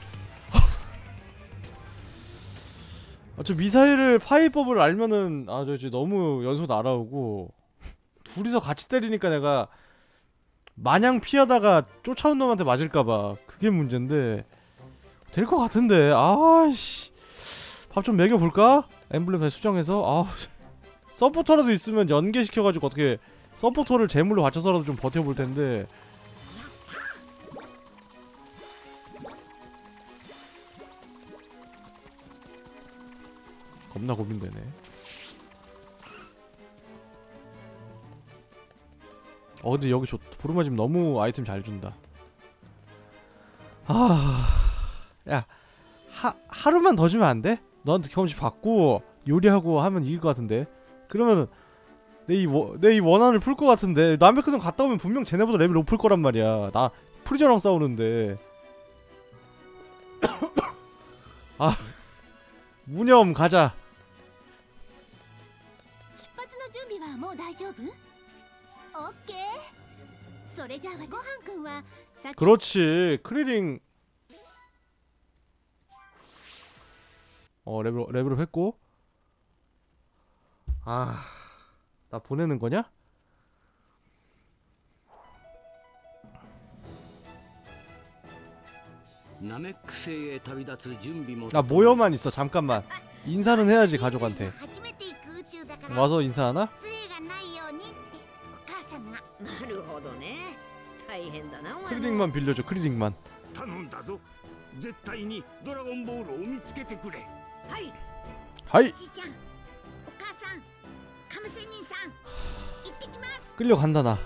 저 미사일을 파이법을 알면은 저 너무 연속 날아오고 둘이서 같이 때리니까 내가 마냥 피하다가 쫓아온 놈한테 맞을까봐 그게 문제인데 될 것 같은데. 아이씨, 밥 좀 먹여볼까? 엠블렘 다시 수정해서. 서포터라도 있으면 연계시켜가지고 어떻게 서포터를 제물로 받쳐서라도 좀 버텨볼텐데. 겁나 고민되네. 근데 여기 부르마 집 너무 아이템 잘 준다. 야, 하루만 더 주면 안 돼? 너한테 경험치 받고 요리하고 하면 이길 것 같은데. 그러면 내 이 원한을 풀 것 같은데. 남의크성 갔다 오면 분명 쟤네보다 레벨 높을 거란 말이야. 나 프리저랑 싸우는데. 무념 가자. 出発の準備はもう大丈夫？オッケー。それじゃあごはんくんはさっき 그렇지. 크리링 레벨업 했고. 나 보내는 거냐? 나 모여만 있어. 잠깐만. 인사는 해야지 가족한테. 와서 인사하나? なるほどね。大変だなお前も。 크리링만 빌려줘. 크리링만. 頼んだぞ。絶対にドラゴンボールを見つけてくれ。 はい。 하이. じいちゃん、お母さん、カム仙人さん、行ってきます。 끌려간다 나.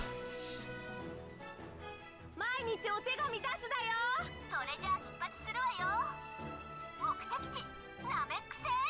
毎日お手紙出すだよ。それじゃあ出発するわよ。目的地ナメック星。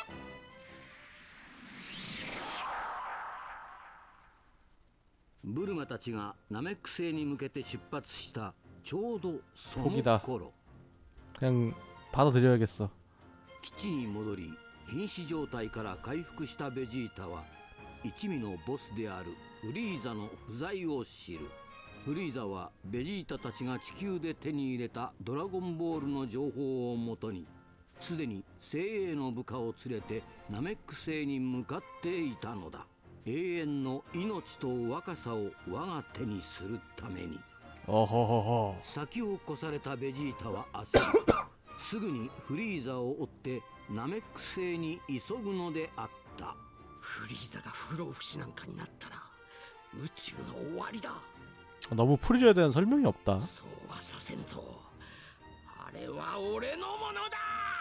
ブルマたちがナメック星に向けて出発したちょうどその 포기다. 頃 그냥 받아들여야겠어. 基地に戻り瀕死状態から回復したベジータは一味のボスであるフリーザの不在を知る。フリーザはベジータたちが地球で手に入れたドラゴンボールの情報をもとにすでに精鋭の部下を連れてナメック星に向かっていたのだ。永遠の命と若さを我が手にするために。 어허허허. 先を越されたベジータは焦りすぐにフリーザを追ってナメック星に急ぐのであった。 フリーザが不老不死なんかになったら宇宙の終わりだ。 너무 프리저에 대한 설명이 없다. そうはさせんぞ。あれは俺のものだ。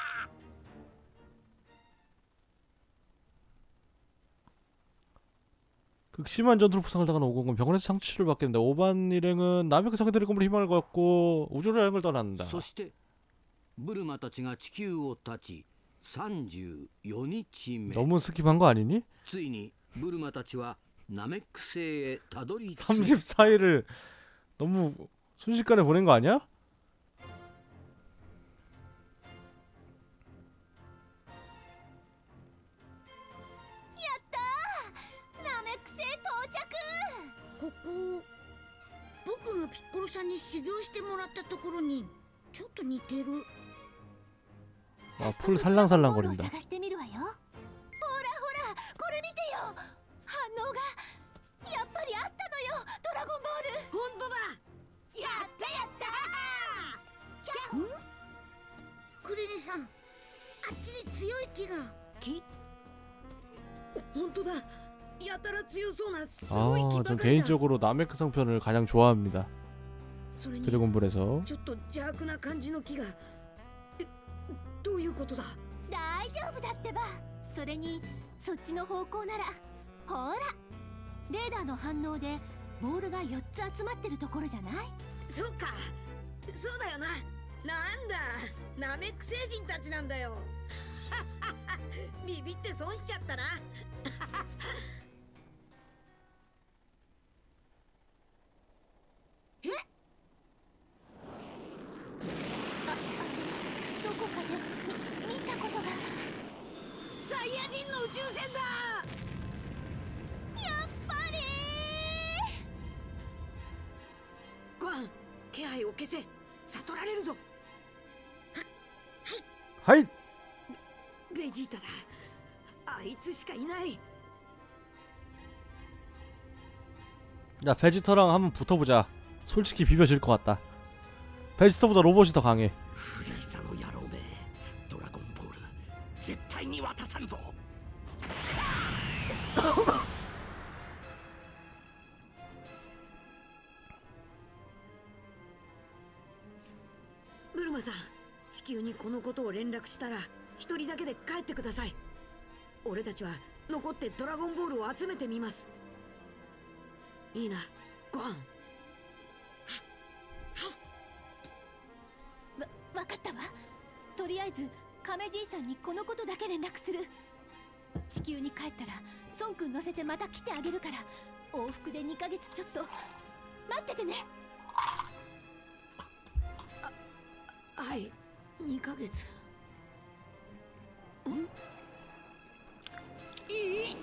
극심한 전투로 부상을 당한 오공은 병원에서 상치를 받겠는데 오반 일행은 남의 그 상대 드래곤볼 희망을 갖고 우주로 여행을 떠난다. そしてブルマたちが地球を立ち34日目 너무 스킵한 거 아니니? ついにブルマたちはナメック星へたどり着いた。 34일을 너무 순식간에 보낸 거 아니야? 修行してもらったところにちょっと似てる。 아, 풀 살랑살랑거린다. 探してみるわよ。ほらほら、これ見てよ。反応がやっぱりあったのよ、ドラゴンボール。 本当だ。 やったやったクリリさん、あっちに強い木が。 木。本当だ。やたら強そうなすごい木 아, ば 전 かりだ。 개인적으로 나메크성 편을 가장 좋아합니다. それに 드래곤볼에서. ちょっと邪悪な感じの木が。どういうことだ。 大丈夫だってば。それにそっちの方向ならほら、レーダーの反応でボールが4つ集まってるところじゃない？ そうか。そうだよな。なんだ、ナメック星人たちなんだよ。ビビって損しちゃったな。 どこかで見たことが。 サイヤ人の宇宙船だ。 やっぱりご飯、気配を消せ。悟られるぞ。 하이! ベジータだ。あいつしかいない。 야, 베지터랑 한번 붙어보자. 솔직히 비벼질 것 같다. 베지터보다 로봇이 더 강해. フリーザの野郎め、ドラゴンボール絶対に渡さんぞ。 ブルマさん、地球にこのことを連絡したら一人だけで帰ってください。俺たちは残ってドラゴンボールを集めてみます。いいな、ご飯。 わかったわ。とりあえず亀じいさんにこのことだけ連絡する。地球に帰ったら孫くん乗せてまた来てあげるから、往復で2ヶ月ちょっと待っててね。 はい、2ヶ月。ん？いい？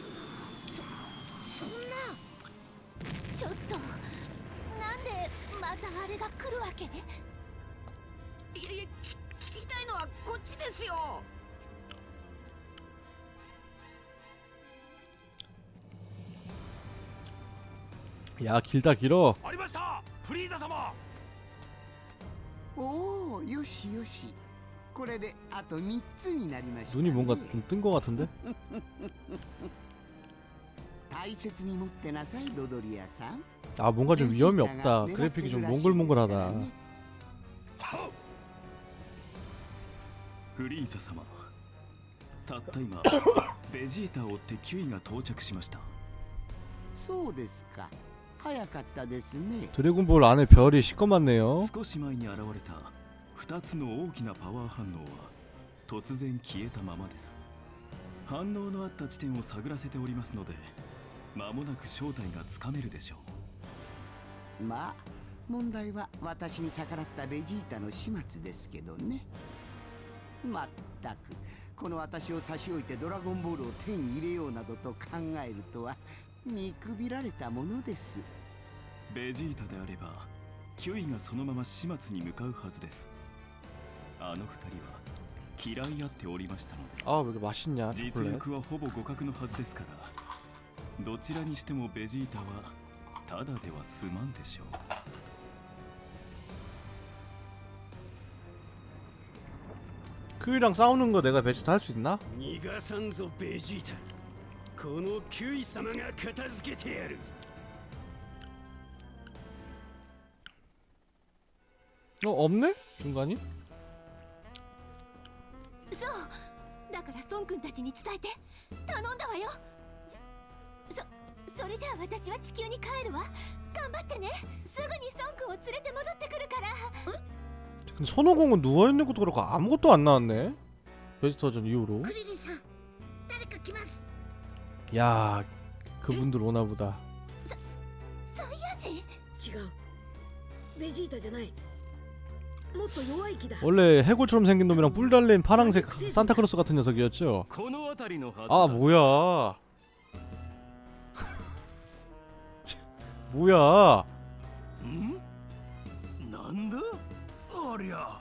そんな。 ちょっとなんでまたあれが来るわけ？ いやいや、聞きたいのはこっちですよ。 야, 길다 길어. ありました、フリーザ様。 おお、よしよし。これであと3つになりました、ね。 눈이 뭔가 좀 뜬 것 같은데? 大切に持ってなさい、ドドリアさん。 아, 뭔가 좀 위험이 없다. 그래픽이 좀 몽글몽글하다. フリーザ様、たった今ベジータを追ってキュイが到着しました。 そうですか。早かったですね。 드래곤볼 안에 별이 시꺼멓네요. 少し前に現れた2つの大きなパワー反応は突然消えたままです。反応のあった地点を探らせておりますので、間もなく正体がつかめるでしょう。 まあ問題は私に逆らったベジータの始末ですけどね。まったくこの私を差し置いてドラゴンボールを手に入れようなどと考えるとは見くびられたものです。 ベジータであればキュイがそのまま始末に向かうはずです。あの二人は嫌い合っておりましたので、 아, 왜 이렇게 맛있냐, 実 초콜릿. 力はほぼ互角のはずですから、どちらにしてもベジータはただでは済まんでしょう。 크이랑 싸우는 거 내가 베지터 할 수 있나? 逃がさんぞベジータ。このキュイ様が片付けてやる。 없네? 중간이? そうだから孫くんたちに伝えて頼んだわよ。それじゃあ私は地球に帰るわ。頑張ってね。すぐに孫くんを連れて戻ってくるから。 근데 손오공은 누워있는 것도 그렇고 아무것도 안 나왔네. 베지터전 이후로. クリリさん、誰か来ます。 야, 그분들 오나보다. サイヤ人？ 違う。ベジータじゃない。もっと弱い木だ。 원래 해골처럼 생긴 놈이랑 뿔 달린 파랑색 산타크로스 같은 녀석이었죠? この辺りのはずだ。 아, 뭐야. 뭐야. るよ。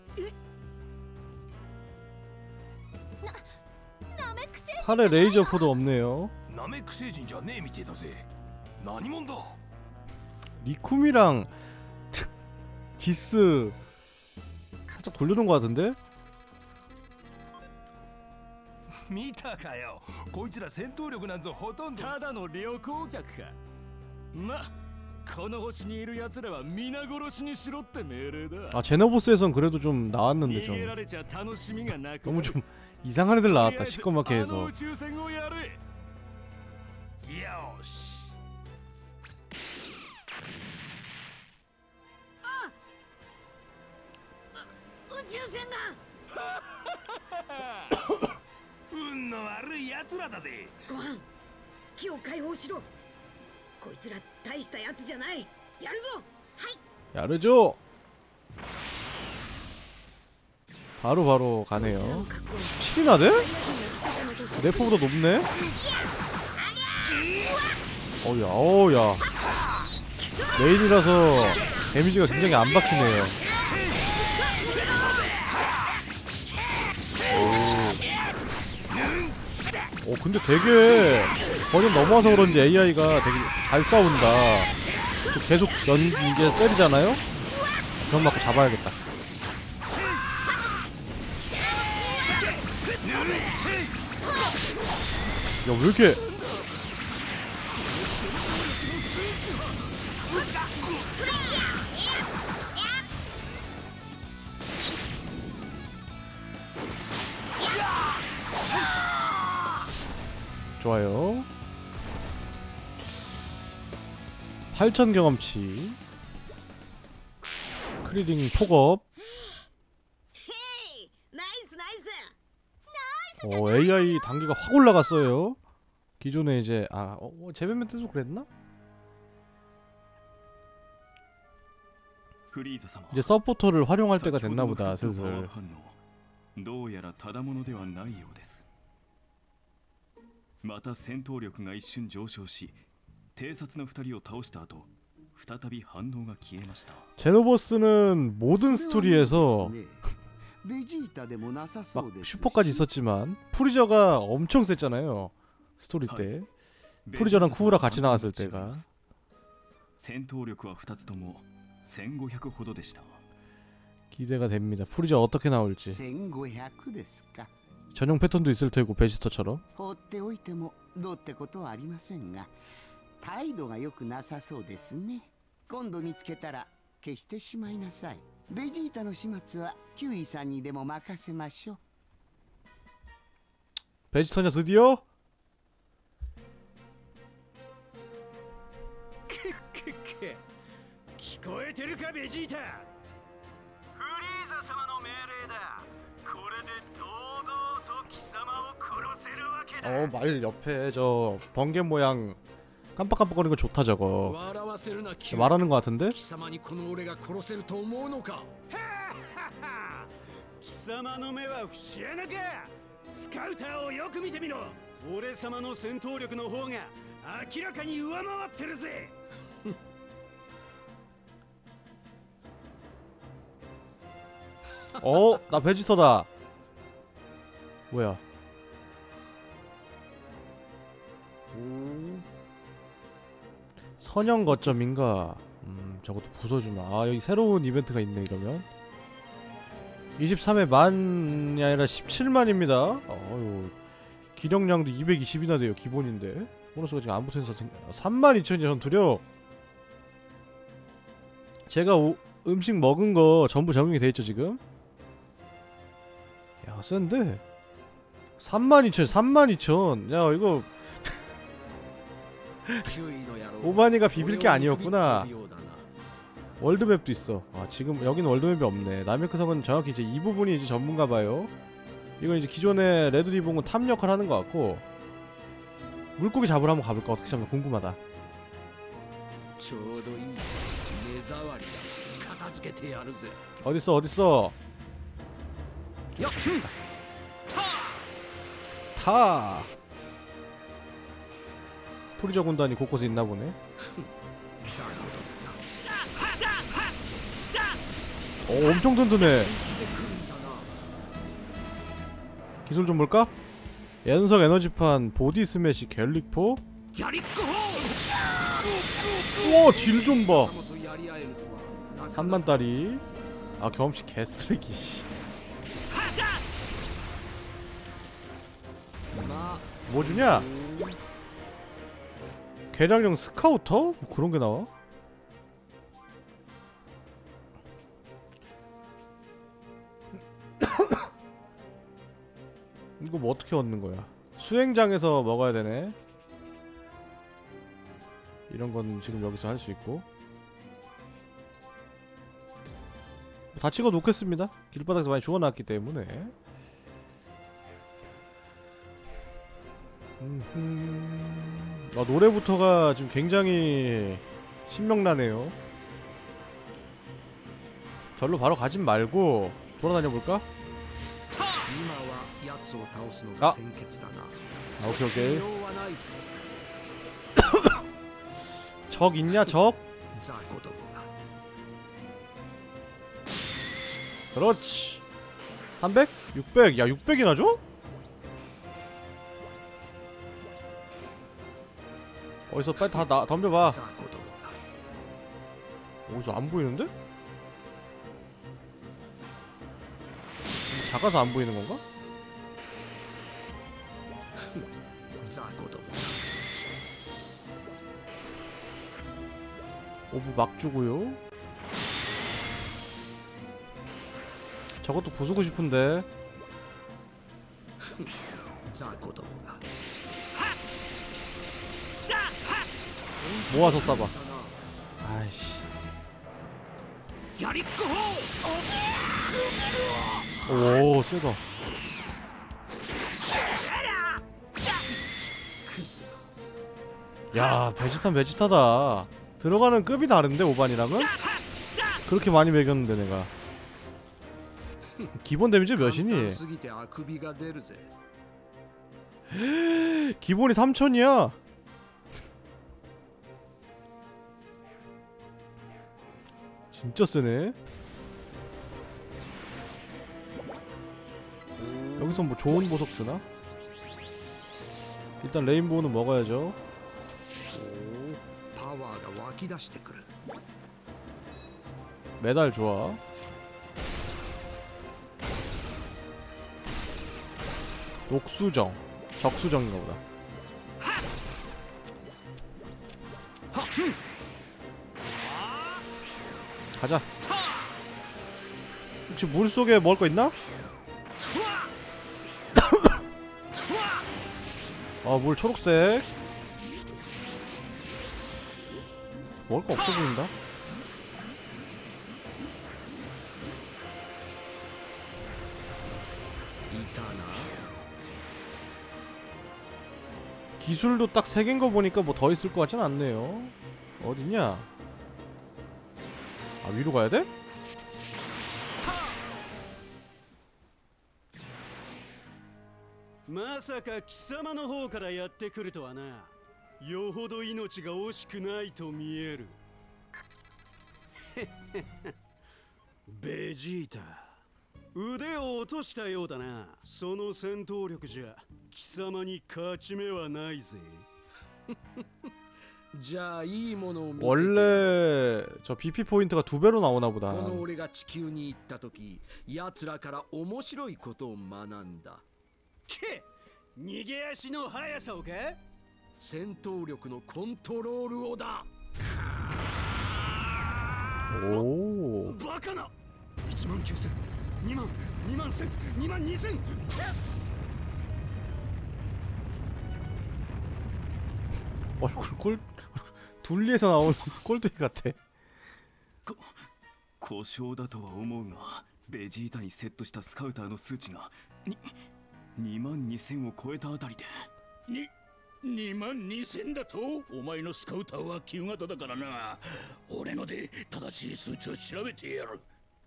ナメック星人 팔에 레이저 포도 없네요. ナメック星人じゃねえみてえだぜ。何者だ。 리쿰이랑 지스 살짝 돌려놓은 것 같은데? 見たかよ。こいつら戦闘力なんぞほとんど。 ただの旅行客か。ま、この星にいる奴らは皆殺しにしろって命令だ。 아 제노보스에선 그래도 좀 나왔는데 逃 좀 げられちゃ楽しみがなくな 너무 る。 좀 이상한 애들 나왔다 とりあえず 시꺼멓게 あの 해서 宇宙船をやれ。 よし。 宇宙船が。 運の悪い奴らだぜ。 ご飯木を解放しろ。こいつら大したやつじゃない。やるぞ。 야르죠. 바로 가네요. 17이나 돼? 네포보다 높네? 어우야 메인이라서 데미지가 굉장히 안 박히네요. 오 근데 되게 버전 넘어와서 그런지 AI가 되게 잘 싸운다. 계속 이게 때리잖아요? 그럼 맞고 잡아야겠다. 야, 왜 이렇게. 좋아요. 8000 경험치. 크리딩 폭업. ナイスナイス。 AI 단계가 확 올라갔어요. 기존에 이제 재변면 때도 그랬나? フリーザ様。 이제 서포터를 활용할 때가 先ほどの 됐나보다 二つのパワー 슬슬. 反応、どうやらただものではないようです。また戦闘力が一瞬上昇し、偵察の2人を倒した後、再び反応が消えました。 제노보스는 모든 스토리에서 ベジータでもなさそ 막 うですし 슈퍼까지 있었지만 프리저가 엄청 셌잖아요. 스토리 때. 프리저랑 쿠우라 같이 나왔을 때가. 戦闘力は2つとも1500ほどでした。 기대가 됩니다. 프리저 어떻게 나올지. 1500ですか。 전용 패턴도 있을 테고 베지터처럼. 放っておいてもどうってことはありませんが、態度が良くなさそうですね。今度見つけたら消してしまいなさい。ベジータの始末はキュウイさんにでも任せましょう。 베지터냐 드디어? 聞こえてるかベジータ。フリーザ様の命令だ。これで堂々と貴様を殺せるわけだ。 말 옆에 저 번개 모양 깜빡깜빡거리는 거 좋다 저거. 笑わせるなキュウ。 말하는 거 같은데? 貴様にこの俺が殺せると思うのか。貴様の目は節穴か。スカウターをよく見てみろ。俺様の戦闘力の方が明らかに上回ってるぜ。 나 베지터다. 뭐야? 선형 거점인가? 저것도 부숴주나. 여기 새로운 이벤트가 있네 이러면. 23회 만이 아니라 17만입니다. 기력량도 220이나 돼요. 기본인데 보너스가 지금 안 붙어있어서 32,000이 전투력. 제가 음식 먹은 거 전부 적용이 돼있죠 지금. 야 센데 32,000 32,000. 야 이거 오바니가 비빌게 아니었구나. 월드맵도 있어. 지금 여기는 월드맵이 없네. 나메크성은 정확히 이제 이 부분이 이제 전문가봐요. 이건 이제 기존의 레드리본은 탑 역할 하는 것 같고. 물고기 잡으러 한번 가볼까? 어떻게 잡나 궁금하다. 어딨어? 타! 프리저 군단이 곳곳에 있나보네. 엄청 든든해. 기술 좀 볼까? 연석 에너지판 보디 스매시 갤릭포. 우와 딜 좀 봐. 3만다리. 아 경험치 개쓰레기 씨. 뭐 주냐? 개량용 스카우터? 뭐 그런 게 나와? 이거 뭐 어떻게 얻는 거야? 수행장에서 먹어야 되네. 이런 건 지금 여기서 할 수 있고. 다 찍어 놓겠습니다. 길바닥에서 많이 주워놨기 때문에. 아, 노래부터가 지금 굉장히 신명나네요. 절로 바로 가진 말고 돌아다녀 볼까? 아! 아 오케이 오케이. 적 있냐 적? 그렇지. 300? 600? 야 600이나 줘? 어디서 빨리 다 덤벼봐. 어디서 안 보이는데? 작아서 안 보이는 건가? 오브 막 주고요. 저것도 부수고 싶은데. 모아서 쏴봐. 아이씨. 오 세다. 야 베지타다. 들어가는 급이 다른데 오반이랑은? 그렇게 많이 매겼는데 내가. 기본 데미지 몇이니? 기본이 3000이야. 진짜 세네. 여기서 뭐 좋은 보석 주나? 일단 레인보우는 먹어야죠. 메달 좋아. 녹수정, 적수정인가 보다. 가자. 혹시 물속에 먹을 거 있나? 아, 물 초록색. 먹을 거 없어 보인다. 기술도 딱 3개인 거 보니까 뭐 더 있을 것 같진 않네요. 어디냐? 아, 위로 가야 돼? 마사카 貴様の方からやってくるとはな。よほど命が惜しくないと見える。ベジータ、腕を落としたようだな。その戦闘力じゃ貴様に勝ち目はないぜ。じゃあいいものを見せて。 원래 저 BP 포인트가 2배로 나오나 보다. この俺が地球に行った時、奴らから面白いことを学んだ。け、逃げ足の速さをか？戦闘力のコントロールをだ。 おお。 バカな。19000、2万、2万1000、2万2000。 얼굴 꼴 둘리에서 나온 꼴뚜기 같아. 故障だとは思うが、ベジータにセットしたスカウターの数値が2万2000を超えたあたりで。2万2000だと？お前のスカウターは旧型だからな。俺ので正しい数値を調べてやる。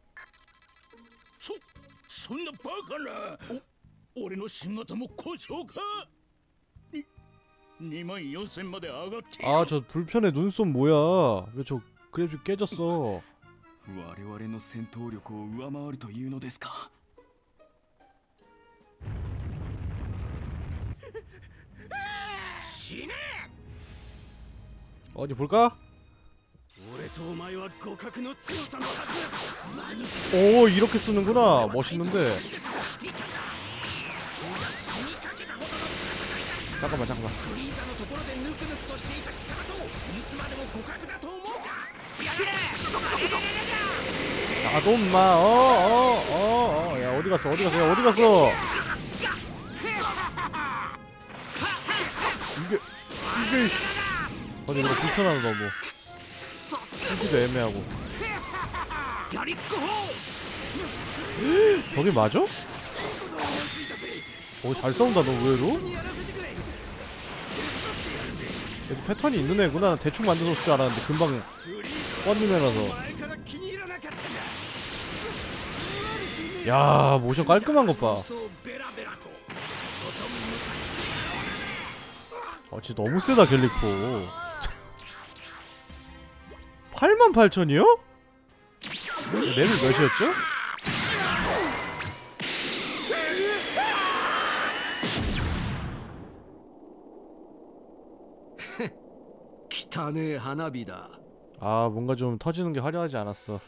そんなバカな。俺の新型も故障か？2万4000まで上がって。 아, 저 불편해. 눈썹 뭐야? 왜 저 그래픽 깨졌어? 我々の戦闘力を上回るというのですか。 死ね 어디 볼까? 俺とお前は互角の強さのはず。 오 이렇게 쓰는구나. 멋있는데. 잠깐만 잠깐만. フリーザのところでぬくぬくとしていた貴様といつまでも互角だと思うか。死ね 아 너 엄마. 야 어디 갔어? 어디 갔어? 야 어디 갔어? 이게 아니 이거 불편하다 너무. 쓰기도 애매하고. 저게 맞아? 잘 싸운다 너 의외로? 얘도 패턴이 있는 애구나. 대충 만들었을 줄 알았는데 금방 뻗는 애라서. 야 모션 깔끔한 것 봐. 진짜 너무 세다 갤리코. 88,000이요? 레벨 몇이었죠? 기타네 하나비다. 아 뭔가 좀 터지는 게 화려하지 않았어.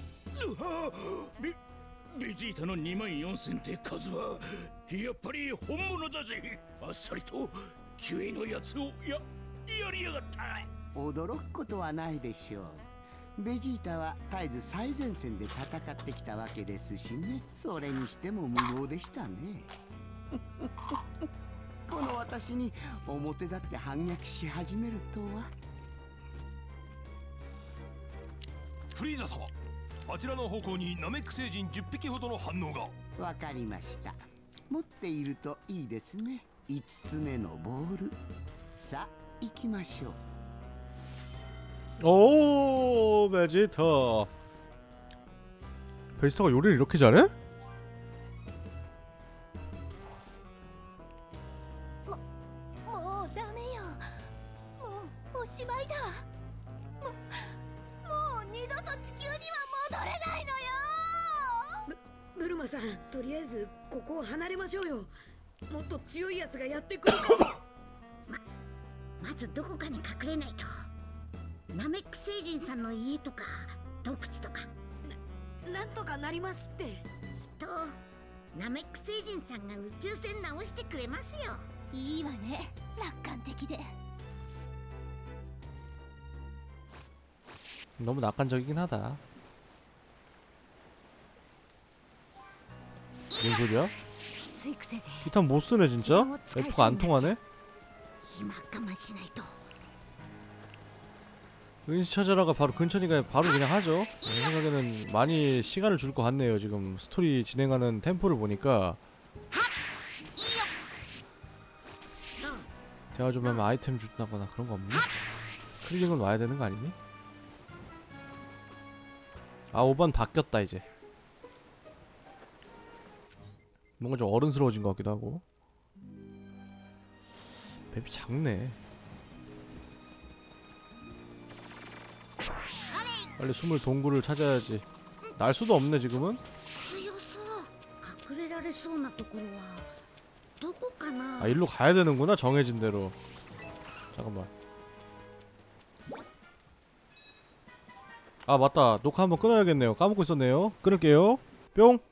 ベジータの24000って数はやっぱり本物だぜ。あっさりとキュエのやつをやりやがった。 驚くことはないでしょう。ベジータは絶えず最前線で戦ってきたわけですしね。それにしても無謀でしたね。この私に表立って反逆し始めるとは。 フリーザ様、あちらの方向にナメック星人10匹ほどの反応が。 わかりました。持っているといいですね。5つ目のボール。さあ行きましょう。 오 베지타. 베지타가 요리를 이렇게 잘해? 뭐, ダメよ。もうおしまいだ。もう二度と地球には戻れないのよ。 ブルマさん、とりあえずここを離れましょうよ。もっと強いやつがやってくるかも。 まずどこかに隠れないと。ナメック星人さんの家とか洞窟とか。 なんとかなりますって。きっとナメック星人さんが宇宙船直してくれますよ。 いいわね、楽観的で。 너무 낙관적이긴 하다. 무슨 소리야? 기타 못 쓰네 진짜? F가 안 통하네? 은시 찾아라가 바로 근처니까 바로 그냥 하죠. 제 생각에는 많이 시간을 줄 것 같네요. 지금 스토리 진행하는 템포를 보니까. 대화 좀 하면 아이템 준다거나 그런 거 없니? 클릭은 와야 되는 거 아니니? 아 5번 바뀌었다 이제. 뭔가 좀 어른스러워진 것 같기도 하고. 맵이 작네. 빨리 숨을 동굴을 찾아야지. 날 수도 없네 지금은. 아 일로 가야 되는구나 정해진 대로. 잠깐만. 아 맞다 녹화 한번 끊어야겠네요. 까먹고 있었네요. 끊을게요. 뿅.